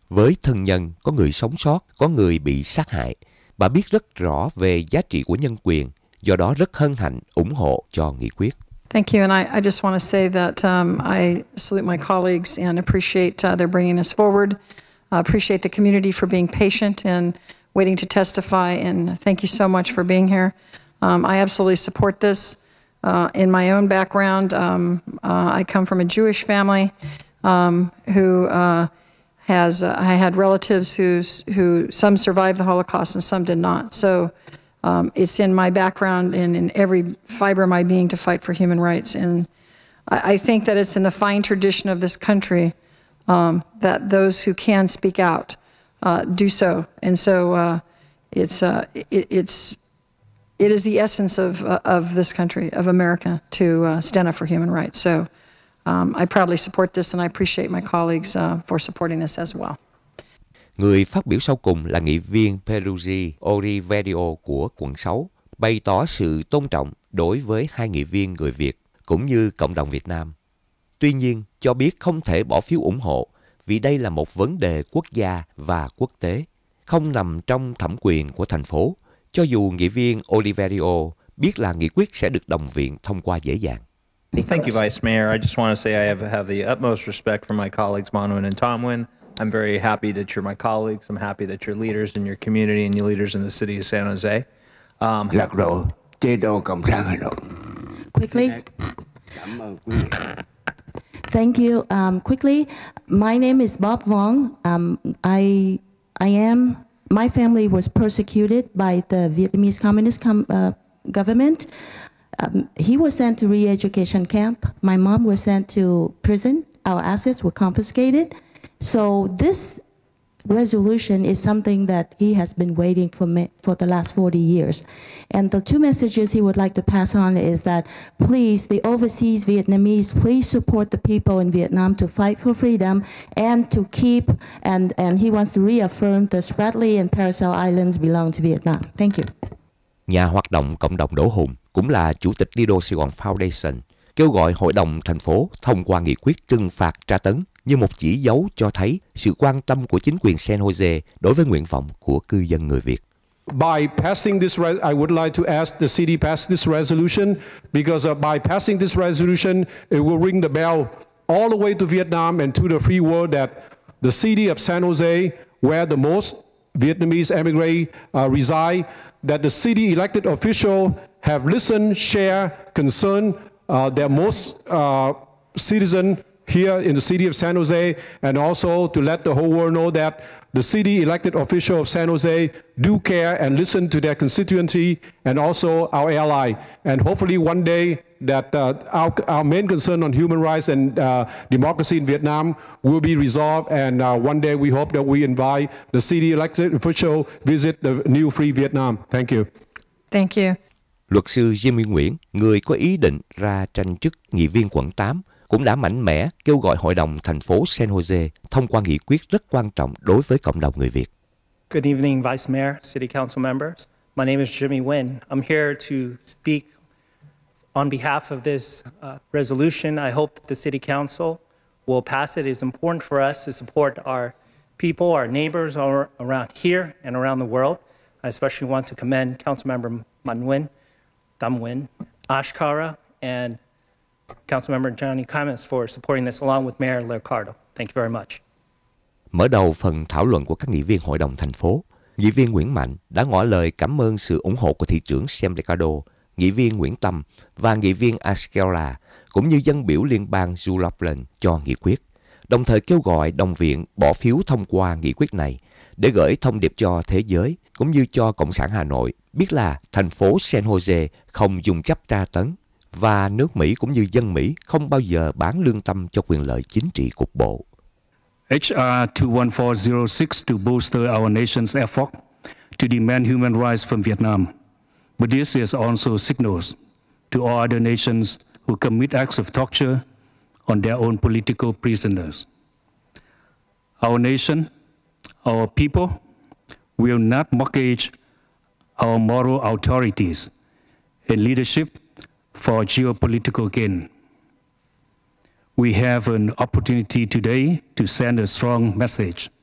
Với thân nhân, có người sống sót, có người bị sát hại. Bà biết rất rõ về giá trị của nhân quyền, do đó rất hân hạnh ủng hộ cho nghị quyết. Thank you, and I, I just want to say that um, I salute my colleagues and appreciate uh, their bringing this forward. I appreciate the community for being patient and waiting to testify, and thank you so much for being here. Um, I absolutely support this. Uh, in my own background, um, uh, I come from a Jewish family um, who uh, has, uh, I had relatives who's, who, some survived the Holocaust and some did not. So um, it's in my background and in every fiber of my being to fight for human rights. And I, I think that it's in the fine tradition of this country um, that those who can speak out uh, do so. And so uh, it's, uh, it, it's, it is the essence of, uh, of this country, of America, to uh, stand up for human rights. So um, I proudly support this, and I appreciate my colleagues uh, for supporting this as well. Người phát biểu sau cùng là nghị viên Peruzzi Oliverio của quận sáu, bày tỏ sự tôn trọng đối với hai nghị viên người Việt cũng như cộng đồng Việt Nam. Tuy nhiên, cho biết không thể bỏ phiếu ủng hộ vì đây là một vấn đề quốc gia và quốc tế, không nằm trong thẩm quyền của thành phố, cho dù nghị viên Oliverio biết là nghị quyết sẽ được đồng viện thông qua dễ dàng. Thank you, Vice Mayor. I just want to say I have, have the utmost respect for my colleagues Monwin and Tomwin. I'm very happy that you're my colleagues. I'm happy that you're leaders in your community and you're leaders in the city of San Jose. Um, Lạc độ chế độ Cộng sản Hà Nội. Quickly. Thank you. Um, quickly, my name is Bob Vong. Um, I I am. My family was persecuted by the Vietnamese Communist com uh, government. Um, he was sent to re-education camp. My mom was sent to prison. Our assets were confiscated. So this resolution is something that he has been waiting for me for the last forty years. And the two messages he would like to pass on is that, please, the overseas Vietnamese, please support the people in Vietnam to fight for freedom and to keep, and, and he wants to reaffirm the Spratly and Paracel Islands belong to Vietnam. Thank you. Nhà hoạt động cộng đồng Đỗ Hùng, cũng là chủ tịch Lido Sài Gòn Foundation, kêu gọi Hội đồng thành phố thông qua nghị quyết trừng phạt tra tấn như một chỉ dấu cho thấy sự quan tâm của chính quyền San Jose đối với nguyện vọng của cư dân người Việt. By passing this, I would like to ask the city pass this resolution because uh, by passing this resolution, it will ring the bell all the way to Vietnam and to the free world that the city of San Jose, where the most Vietnamese emigrants uh, reside, that the city elected officials have listened, share, concern uh, their most uh, citizen here in the city of San Jose, and also to let the whole world know that the city elected official of San Jose do care and listen to their constituency and also our ally. And hopefully one day that uh, our, our main concern on human rights and uh, democracy in Vietnam will be resolved, and uh, one day we hope that we invite the city elected official visit the new free Vietnam. Thank you. Thank you. Luật sư Jimmy Nguyễn, người có ý định ra tranh chức nghị viên quận tám, cũng đã mạnh mẽ kêu gọi Hội đồng thành phố San Jose thông qua nghị quyết rất quan trọng đối với cộng đồng người Việt. Good evening, Vice Mayor, City Council members. My name is Jimmy Nguyen. I'm here to speak on behalf of this uh, resolution. I hope that the City Council will pass it. It is important for us to support our people, our neighbors all around here and around the world. I especially want to commend Councilmember Manwin, Damwin, Ashkara, and Councilmember Johnny Cummins for supporting this along with Mayor Lercardo. Thank you very much. Mở đầu phần thảo luận của các nghị viên Hội đồng thành phố, nghị viên Nguyễn Mạnh đã ngỏ lời cảm ơn sự ủng hộ của thị trưởng Sam Lercardo, nghị viên Nguyễn Tâm và nghị viên Ashkara, cũng như dân biểu liên bang Joe Loveland cho nghị quyết, đồng thời kêu gọi đồng viện bỏ phiếu thông qua nghị quyết này để gửi thông điệp cho thế giới cũng như cho Cộng sản Hà Nội biết là thành phố San Jose không dùng chấp tra tấn và nước Mỹ cũng như dân Mỹ không bao giờ bán lương tâm cho quyền lợi chính trị cục bộ. H R two one four zero six to bolster our nation's effort to demand human rights from Vietnam. But this is also signals to all other nations who commit acts of torture on their own political prisoners. Our nation, our people will not mortgage our moral authorities and leadership for geopolitical gain. We have an opportunity today to send a strong message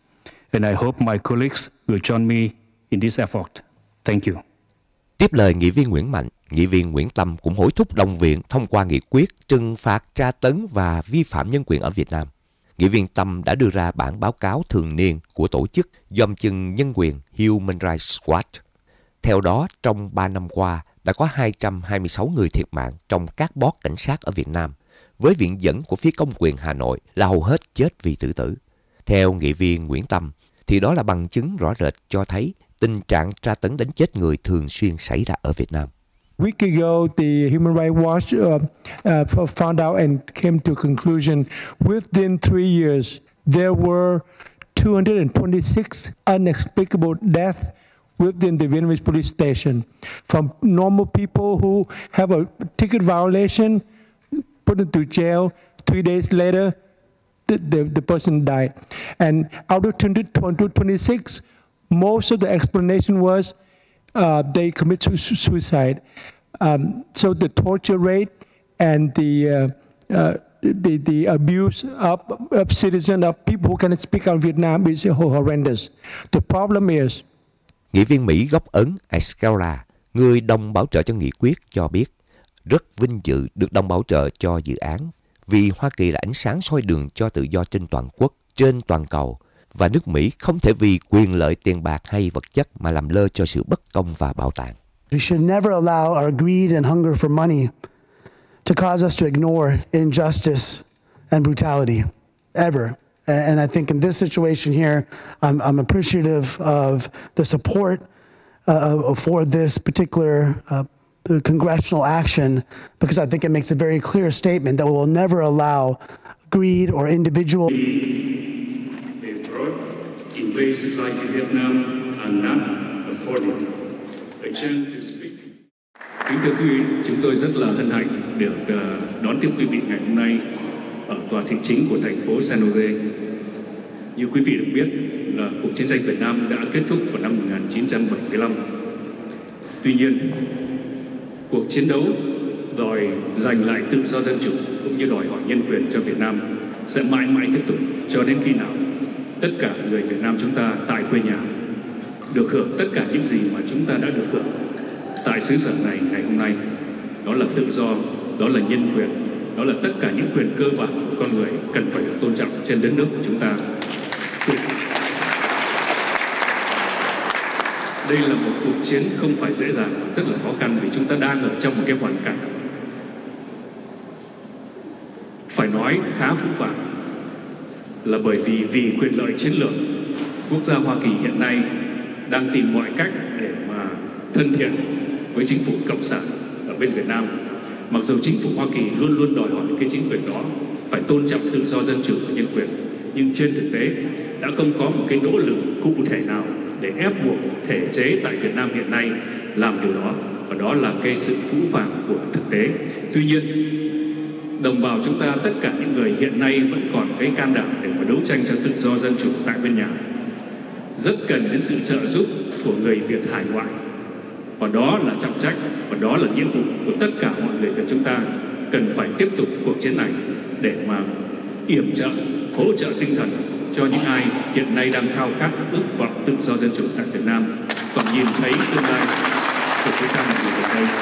and I hope my colleagues will join me in this effort. Thank you. Tiếp lời nghị viên Nguyễn Mạnh, nghị viên Nguyễn Tâm cũng hối thúc Động viện thông qua nghị quyết trừng phạt tra tấn và vi phạm nhân quyền ở Việt Nam. Nghị viên Tâm đã đưa ra bản báo cáo thường niên của tổ chức dòm chừng nhân quyền Human Rights Watch. Theo đó, trong ba năm qua, đã có hai trăm hai mươi sáu người thiệt mạng trong các boss cảnh sát ở Việt Nam, với viện dẫn của phía công quyền Hà Nội là hầu hết chết vì tự tử. Theo nghị viên Nguyễn Tâm, thì đó là bằng chứng rõ rệt cho thấy tình trạng tra tấn đánh chết người thường xuyên xảy ra ở Việt Nam. A week ago, the Human Rights Watch uh, uh, found out and came to a conclusion within three years, there were two hundred twenty-six unexplicable deaths within the Vietnamese police station, from normal people who have a ticket violation, put into jail, three days later, the, the, the person died. And out of two hundred twenty-six, most of the explanation was uh, they commit su suicide. Um, so the torture rate and the, uh, uh, the, the abuse of, of citizens, of people who cannot speak out of Vietnam is horrendous. The problem is, Nghị viên Mỹ gốc Ấn Escala, người đồng bảo trợ cho nghị quyết, cho biết rất vinh dự được đồng bảo trợ cho dự án vì Hoa Kỳ là ánh sáng soi đường cho tự do trên toàn quốc, trên toàn cầu, và nước Mỹ không thể vì quyền lợi tiền bạc hay vật chất mà làm lơ cho sự bất công và bạo tàn. We should never allow our greed and hunger for money to cause us to ignore injustice and brutality, ever. And I think in this situation here, I'm, I'm appreciative of the support uh, for this particular uh, congressional action, because I think it makes a very clear statement that we will never allow greed or individual. In places like Vietnam are not affordable. A chance to speak. Kính thưa quý vị, chúng tôi rất là hân hạnh được uh, đón tiếp quý vị ngày hôm nay ở tòa thị chính của thành phố San Jose. Như quý vị được biết là cuộc chiến tranh Việt Nam đã kết thúc vào năm một nghìn chín trăm bảy mươi lăm. Tuy nhiên, cuộc chiến đấu đòi giành lại tự do dân chủ cũng như đòi hỏi nhân quyền cho Việt Nam sẽ mãi mãi tiếp tục cho đến khi nào tất cả người Việt Nam chúng ta tại quê nhà được hưởng tất cả những gì mà chúng ta đã được hưởng tại xứ sở này ngày hôm nay. Đó là tự do, đó là nhân quyền, đó là tất cả những quyền cơ bản của con người cần phải được tôn trọng trên đất nước của chúng ta. Đây là một cuộc chiến không phải dễ dàng, rất là khó khăn vì chúng ta đang ở trong một cái hoàn cảnh phải nói khá phũ phàng, là bởi vì vì quyền lợi chiến lược, quốc gia Hoa Kỳ hiện nay đang tìm mọi cách để mà thân thiện với chính phủ cộng sản ở bên Việt Nam. Mặc dù chính phủ Hoa Kỳ luôn luôn đòi hỏi cái chính quyền đó phải tôn trọng tự do dân chủ và nhân quyền, nhưng trên thực tế đã không có một cái nỗ lực cụ thể nào để ép buộc thể chế tại Việt Nam hiện nay làm điều đó, và đó là cái sự phũ phàng của thực tế. Tuy nhiên, đồng bào chúng ta, tất cả những người hiện nay vẫn còn cái can đảm để mà đấu tranh cho tự do dân chủ tại bên nhà, rất cần đến sự trợ giúp của người Việt hải ngoại, và đó là trọng trách và đó là nghĩa vụ của tất cả mọi người Việt chúng ta cần phải tiếp tục cuộc chiến này để mà yểm trợ, hỗ trợ tinh thần cho những ai hiện nay đang khao khát ước vọng tự do dân chủ tại Việt Nam, còn nhìn thấy tương lai của chúng ta mọi người ở đây.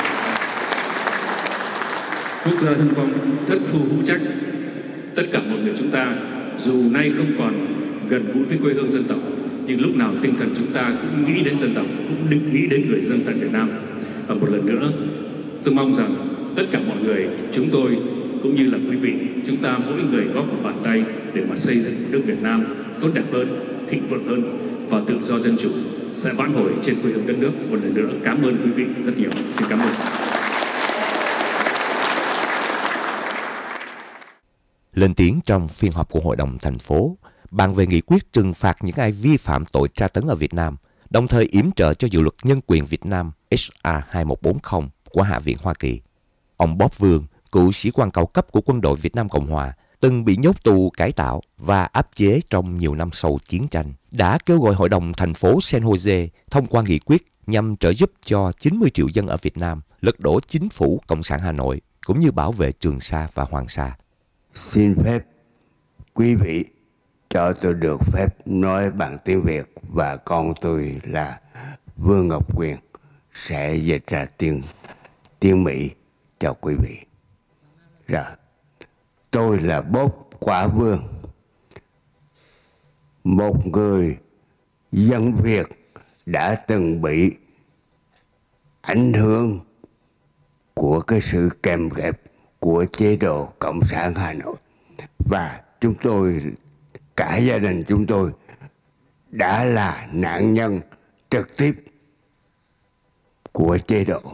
Quốc gia hưng phong, thất phu hữu trách. Tất cả mọi người chúng ta dù nay không còn gần gũi với quê hương dân tộc, nhưng lúc nào tinh thần chúng ta cũng nghĩ đến dân tộc, cũng định nghĩ đến người dân tại Việt Nam. Và một lần nữa, tôi mong rằng tất cả mọi người, chúng tôi cũng như là quý vị, chúng ta mỗi người góp một bàn tay để mà xây dựng nước Việt Nam tốt đẹp hơn, thịnh vượng hơn và tự do dân chủ sẽ vãn hồi trên quê hương đất nước. Một lần nữa cảm ơn quý vị rất nhiều. Xin cảm ơn. Lên tiếng trong phiên họp của Hội đồng thành phố, bàn về nghị quyết trừng phạt những ai vi phạm tội tra tấn ở Việt Nam, đồng thời yểm trợ cho dự luật nhân quyền Việt Nam H R hai một bốn không của Hạ viện Hoa Kỳ. Ông Bob Vương, cựu sĩ quan cao cấp của quân đội Việt Nam Cộng Hòa, từng bị nhốt tù cải tạo và áp chế trong nhiều năm sau chiến tranh, đã kêu gọi Hội đồng thành phố San Jose thông qua nghị quyết nhằm trợ giúp cho chín mươi triệu dân ở Việt Nam lật đổ chính phủ Cộng sản Hà Nội, cũng như bảo vệ Trường Sa và Hoàng Sa. Xin phép quý vị cho tôi được phép nói bằng tiếng Việt và con tôi là Vương Ngọc Quyền sẽ dịch ra tiếng tiếng Mỹ cho quý vị. Rồi, tôi là Bob Quả Vương, một người dân Việt đã từng bị ảnh hưởng của cái sự kèm ghép của chế độ Cộng sản Hà Nội. Và chúng tôi, cả gia đình chúng tôi đã là nạn nhân trực tiếp của chế độ.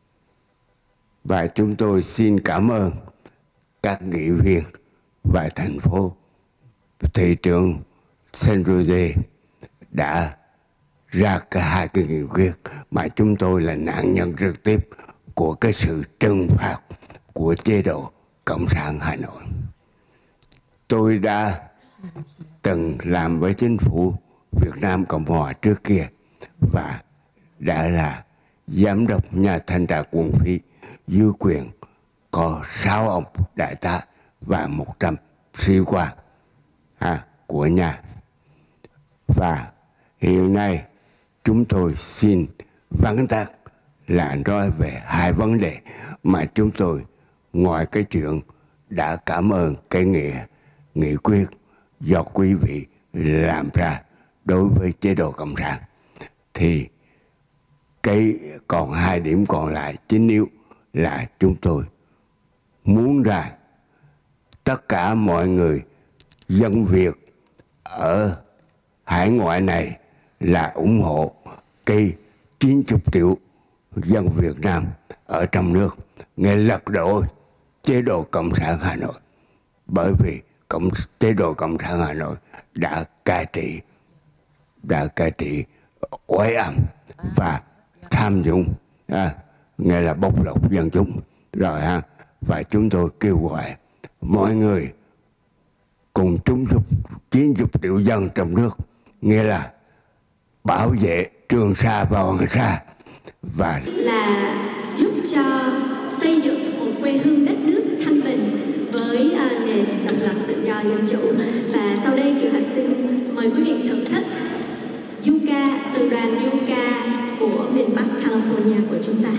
Và chúng tôi xin cảm ơn các nghị viên và thành phố, thị trưởng San Jose đã ra cả hai cái nghị quyết mà chúng tôi là nạn nhân trực tiếp của cái sự trừng phạt của chế độ Cộng sản Hà Nội. Tôi đã từng làm với chính phủ Việt Nam Cộng Hòa trước kia và đã là giám đốc nhà thanh tra quân phí dưới quyền có sáu ông đại tá và một trăm sĩ quan à, của nhà. Và hiện nay chúng tôi xin vắn tắt là nói về hai vấn đề mà chúng tôi ngoài cái chuyện đã cảm ơn cái nghĩa nghị quyết do quý vị làm ra đối với chế độ Cộng sản, thì cái còn hai điểm còn lại chính yếu là chúng tôi muốn ra tất cả mọi người dân Việt ở hải ngoại này là ủng hộ cái chín mươi triệu dân Việt Nam ở trong nước nghe lật đổ chế độ Cộng sản Hà Nội, bởi vì cộng chế độ Cộng sản Hà Nội đã cai trị đã cai trị oai âm và tham nhũng, à, nghĩa là bóc lột dân chúng rồi ha. Và chúng tôi kêu gọi mọi người cùng chúng chín mươi triệu dân trong nước, nghĩa là bảo vệ Trường Sa và Hoàng Sa, và là giúp cho xây dựng một quê hương đất nước thanh bình với uh, nền độc lập tự do dân chủ. Và sau đây Kiều Hạnh xin mời quý vị thưởng thức du ca từ đoàn du ca của miền Bắc California của chúng ta.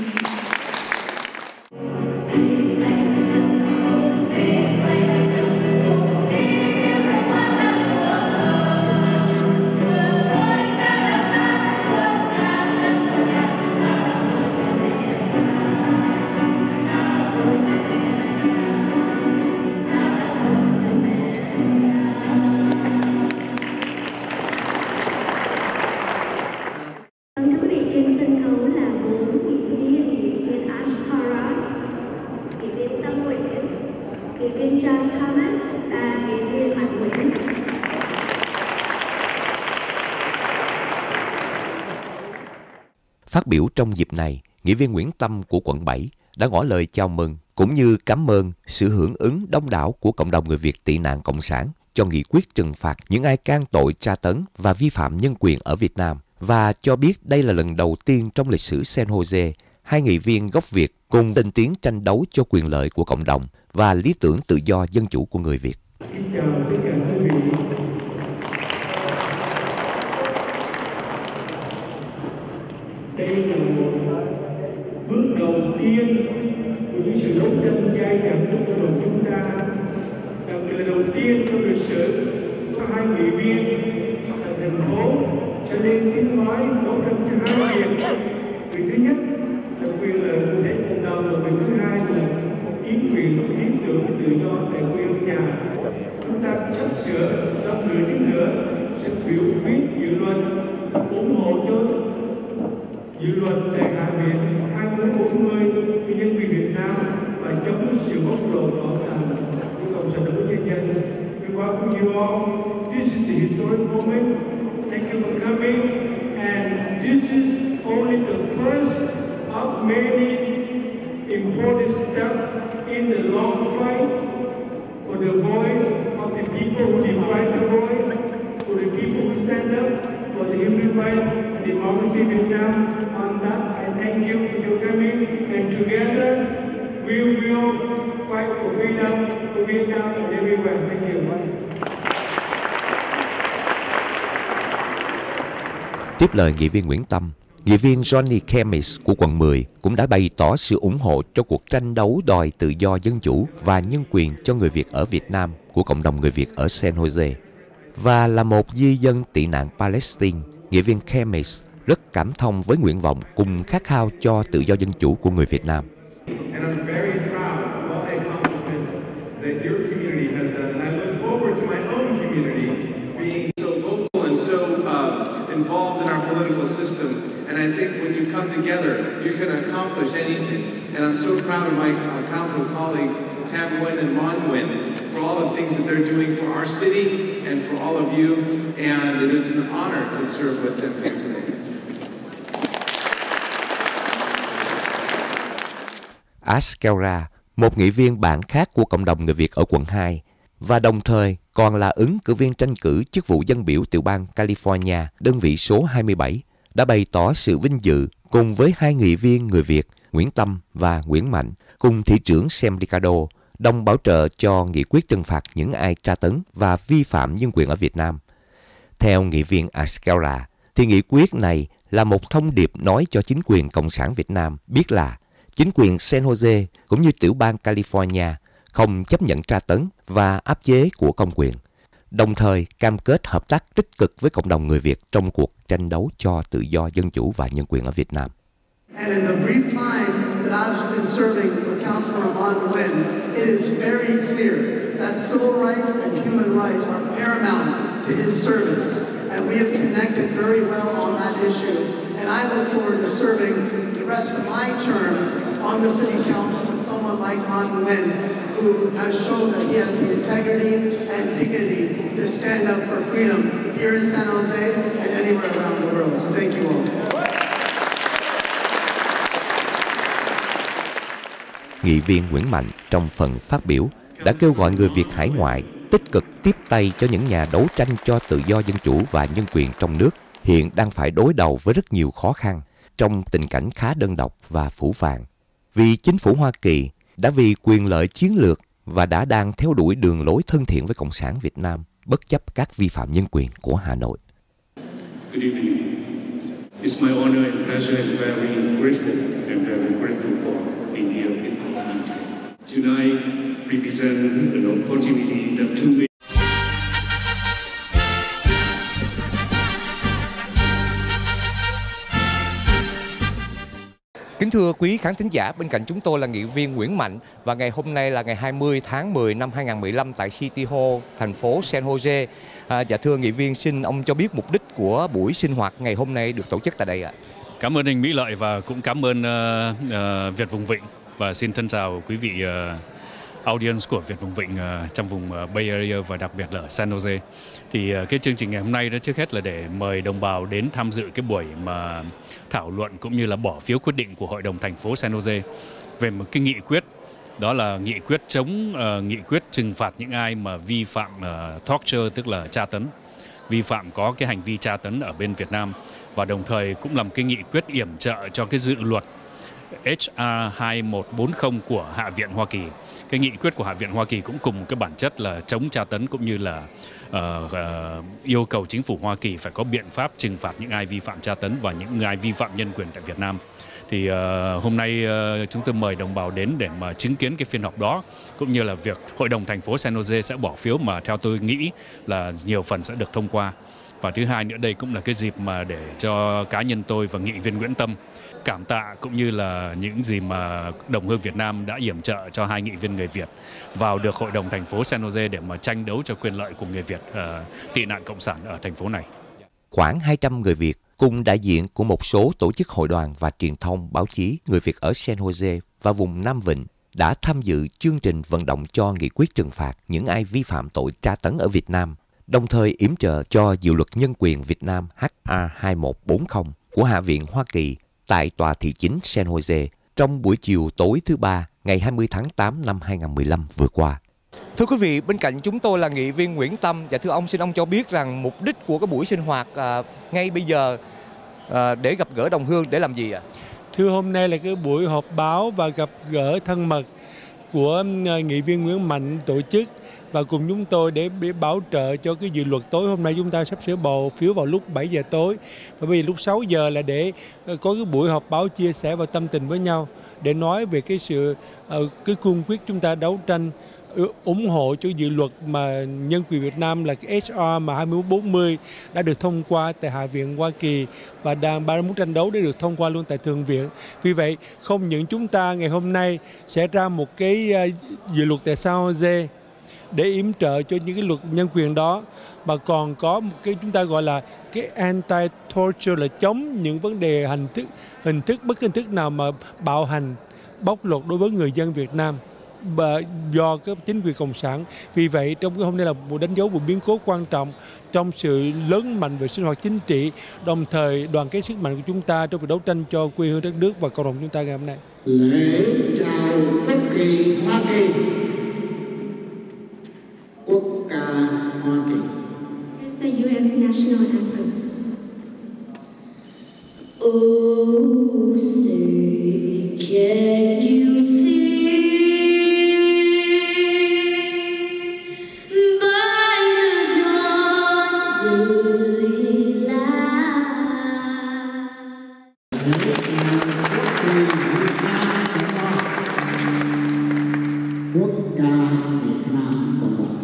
Phát biểu trong dịp này, Nghị viên Nguyễn Tâm của quận bảy đã ngỏ lời chào mừng cũng như cảm ơn sự hưởng ứng đông đảo của cộng đồng người Việt tị nạn Cộng sản cho nghị quyết trừng phạt những ai can tội tra tấn và vi phạm nhân quyền ở Việt Nam, và cho biết đây là lần đầu tiên trong lịch sử San Jose, hai nghị viên gốc Việt cùng lên tiếng tranh đấu cho quyền lợi của cộng đồng và lý tưởng tự do dân chủ của người Việt. Xin chào tất cả quý vị. Đây là một bước đầu tiên của những sự đấu tranh dai dẳng của cộng đồng chúng ta. Đặc biệt là đầu tiên trong lịch sử có hai nghị viên ở thành phố sẽ lên tiếng nói đấu tranh cho hai việc. Việc thứ nhất là quyền lợi của thể cộng đồng, và việc thứ hai là ý quyền lý tưởng tự do tại quê nhà. Chúng ta sắp sửa trong nửa tiếng nữa sẽ biểu quyết dự luật ủng hộ cho dự luật tại Hạ viện hai mươi bốn mươi của nhân quyền Việt Nam và chống sự bóc lột bảo tàng của Cộng sản Đức Nhân dân. We welcome you all. This is the historic moment. Thank you for coming. And this is only the first of many important steps in the long fight for the voice of the people who divide the voice, for the people who stand up for the human rights and democracy in Vietnam. On that, I thank you for your coming, and together we will fight for freedom for Vietnam and everywhere. Thank you. Tiếp lời nghị viên Nguyễn Tâm, nghị viên Johnny Khemis của quận mười cũng đã bày tỏ sự ủng hộ cho cuộc tranh đấu đòi tự do dân chủ và nhân quyền cho người Việt ở Việt Nam của cộng đồng người Việt ở San Jose. Và là một di dân tị nạn Palestine, nghị viên Khemis rất cảm thông với nguyện vọng cùng khát khao cho tự do dân chủ của người Việt Nam. Involved in our political system, and I think when you come together, you can accomplish anything. And I'm so proud of my uh, council colleagues, Tam Nguyen and Mon Nguyen, for all the things that they're doing for our city and for all of you. And it is an honor to serve with them here today. Ash Kelra, một nghị viên bạn khác của cộng đồng người Việt ở quận hai, và đồng thời còn là ứng cử viên tranh cử chức vụ dân biểu tiểu bang California, đơn vị số hai mươi bảy, đã bày tỏ sự vinh dự cùng với hai nghị viên người Việt Nguyễn Tâm và Nguyễn Mạnh, cùng thị trưởng Sam Ricardo, đồng bảo trợ cho nghị quyết trừng phạt những ai tra tấn và vi phạm nhân quyền ở Việt Nam. Theo nghị viên Ascara, thì nghị quyết này là một thông điệp nói cho chính quyền Cộng sản Việt Nam biết là chính quyền San Jose cũng như tiểu bang California không chấp nhận tra tấn và áp chế của công quyền, đồng thời cam kết hợp tác tích cực với cộng đồng người Việt trong cuộc tranh đấu cho tự do dân chủ và nhân quyền ở Việt Nam. And in the brief time that I've been serving with Councilor Mon Nguyen, it is very clear that civil rights and human rights are paramount to his service, and we have connected very well on that issue. And I look forward to serving the rest of my term on the City Council with someone like Mon Nguyen, who has shown that he has the integrity and dignity to stand up for freedom here in San Jose and anywhere around the world. So thank you all. Nghị viên Nguyễn Mạnh trong phần phát biểu đã kêu gọi người Việt hải ngoại tích cực tiếp tay cho những nhà đấu tranh cho tự do dân chủ và nhân quyền trong nước hiện đang phải đối đầu với rất nhiều khó khăn trong tình cảnh khá đơn độc và phũ phàng. Vì chính phủ Hoa Kỳ đã vì quyền lợi chiến lược và đã đang theo đuổi đường lối thân thiện với Cộng sản Việt Nam bất chấp các vi phạm nhân quyền của Hà Nội. Good evening. It's my honor and pleasure and very grateful and very grateful for being here with you. Tonight represent an opportunity that two Kính thưa quý khán thính giả, bên cạnh chúng tôi là nghị viên Nguyễn Mạnh và ngày hôm nay là ngày hai mươi tháng mười năm hai nghìn không trăm mười lăm tại City Hall, thành phố San Jose. À, dạ thưa nghị viên, xin ông cho biết mục đích của buổi sinh hoạt ngày hôm nay được tổ chức tại đây ạ. Cảm ơn anh Mỹ Lợi và cũng cảm ơn uh, uh, Việt Vùng Vịnh và xin thân chào quý vị uh, audience của Việt Vùng Vịnh uh, trong vùng uh, Bay Area và đặc biệt là ở San Jose. Thì uh, cái chương trình ngày hôm nay đó trước hết là để mời đồng bào đến tham dự cái buổi mà thảo luận cũng như là bỏ phiếu quyết định của Hội đồng thành phố San Jose về một cái nghị quyết, đó là nghị quyết chống uh, nghị quyết trừng phạt những ai mà vi phạm uh, torture, tức là tra tấn, vi phạm có cái hành vi tra tấn ở bên Việt Nam, và đồng thời cũng làm cái nghị quyết yểm trợ cho cái dự luật H R hai một bốn không của Hạ viện Hoa Kỳ. Cái nghị quyết của Hạ viện Hoa Kỳ cũng cùng cái bản chất là chống tra tấn cũng như là uh, uh, yêu cầu chính phủ Hoa Kỳ phải có biện pháp trừng phạt những ai vi phạm tra tấn và những ai vi phạm nhân quyền tại Việt Nam. Thì uh, hôm nay uh, chúng tôi mời đồng bào đến để mà chứng kiến cái phiên họp đó, cũng như là việc Hội đồng thành phố San Jose sẽ bỏ phiếu mà theo tôi nghĩ là nhiều phần sẽ được thông qua. Và thứ hai nữa, đây cũng là cái dịp mà để cho cá nhân tôi và nghị viên Nguyễn Tâm cảm tạ cũng như là những gì mà đồng hương Việt Nam đã yểm trợ cho hai nghị viên người Việt vào được Hội đồng thành phố San Jose để mà tranh đấu cho quyền lợi của người Việt uh, tị nạn cộng sản ở thành phố này. Khoảng hai trăm người Việt cùng đại diện của một số tổ chức hội đoàn và truyền thông báo chí người Việt ở San Jose và vùng Nam Vịnh đã tham dự chương trình vận động cho nghị quyết trừng phạt những ai vi phạm tội tra tấn ở Việt Nam, đồng thời yểm trợ cho dự luật nhân quyền Việt Nam H R hai một bốn không của Hạ viện Hoa Kỳ tại tòa thị chính San Jose trong buổi chiều tối thứ Ba ngày hai mươi tháng tám năm hai nghìn không trăm mười lăm vừa qua. Thưa quý vị, bên cạnh chúng tôi là nghị viên Nguyễn Tâm. Và thưa ông, xin ông cho biết rằng mục đích của cái buổi sinh hoạt à, ngay bây giờ à, để gặp gỡ đồng hương để làm gì ạ? Thưa, hôm nay là cái buổi họp báo và gặp gỡ thân mật của nghị viên Nguyễn Mạnh tổ chức và cùng chúng tôi để, để bảo trợ cho cái dự luật tối hôm nay chúng ta sắp sửa bầu phiếu vào lúc bảy giờ tối. Và bây giờ lúc sáu giờ là để có cái buổi họp báo chia sẻ và tâm tình với nhau để nói về cái sự cái cương quyết chúng ta đấu tranh ủng hộ cho dự luật mà nhân quyền Việt Nam là cái H R mà hai mươi mốt bốn mươi đã được thông qua tại Hạ viện Hoa Kỳ và đang ba muốn tranh đấu để được thông qua luôn tại Thượng viện. Vì vậy, không những chúng ta ngày hôm nay sẽ ra một cái dự luật tại San Jose để yểm trợ cho những cái luật nhân quyền đó, mà còn có một cái chúng ta gọi là cái anti-torture, là chống những vấn đề hình thức hình thức bất hình thức nào mà bạo hành, bóc lột đối với người dân Việt Nam do các chính quyền cộng sản. Vì vậy trong cái hôm nay là một đánh dấu một biến cố quan trọng trong sự lớn mạnh về sinh hoạt chính trị, đồng thời đoàn kết sức mạnh của chúng ta trong việc đấu tranh cho quê hương đất nước và cộng đồng chúng ta ngày hôm nay. Lễ chào quốc kỳ Hoa Kỳ. Quốc ca Hoa Kỳ. It's the U S National Anthem. Oh, say, can you see? Quốc ca Việt Nam Cộng hòa.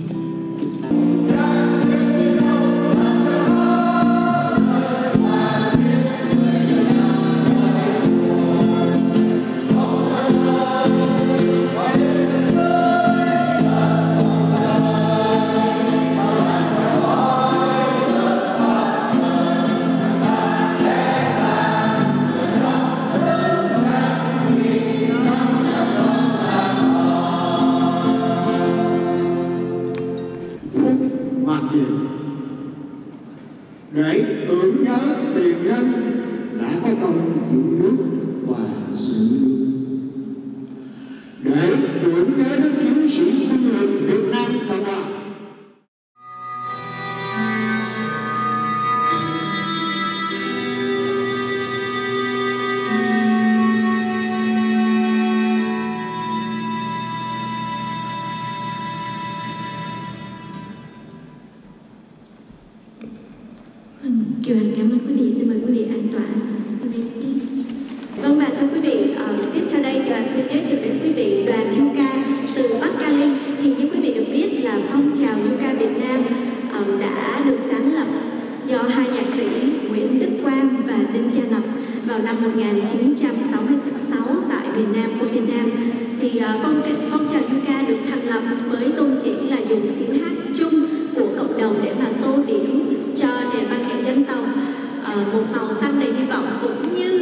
Để tưởng nhớ tiền nhân đã có công dựng nước và giữ nước, để tưởng nhớ đức chiến sĩ quân lực Việt Nam Cộng hòa. Kiều Hằng cảm ơn quý vị. Xin mời quý vị an tọa. Vâng, và thưa quý vị, uh, tiếp theo đây đoàn xin giới thiệu đến quý vị đoàn Yuca từ Bắc Cali. Thì như quý vị được biết là phong trào Yuca Việt Nam uh, đã được sáng lập do hai nhạc sĩ Nguyễn Đức Quang và Đinh Gia Lập vào năm một nghìn chín trăm sáu mươi sáu tại miền Nam của Việt Nam. Thì uh, phong, phong trào Yuca được thành lập với tôn chỉ là dùng tiếng hát chung của cộng đồng để mà tô điểm cho nền văn nghệ dân tộc uh, một màu xanh đầy hy vọng, cũng như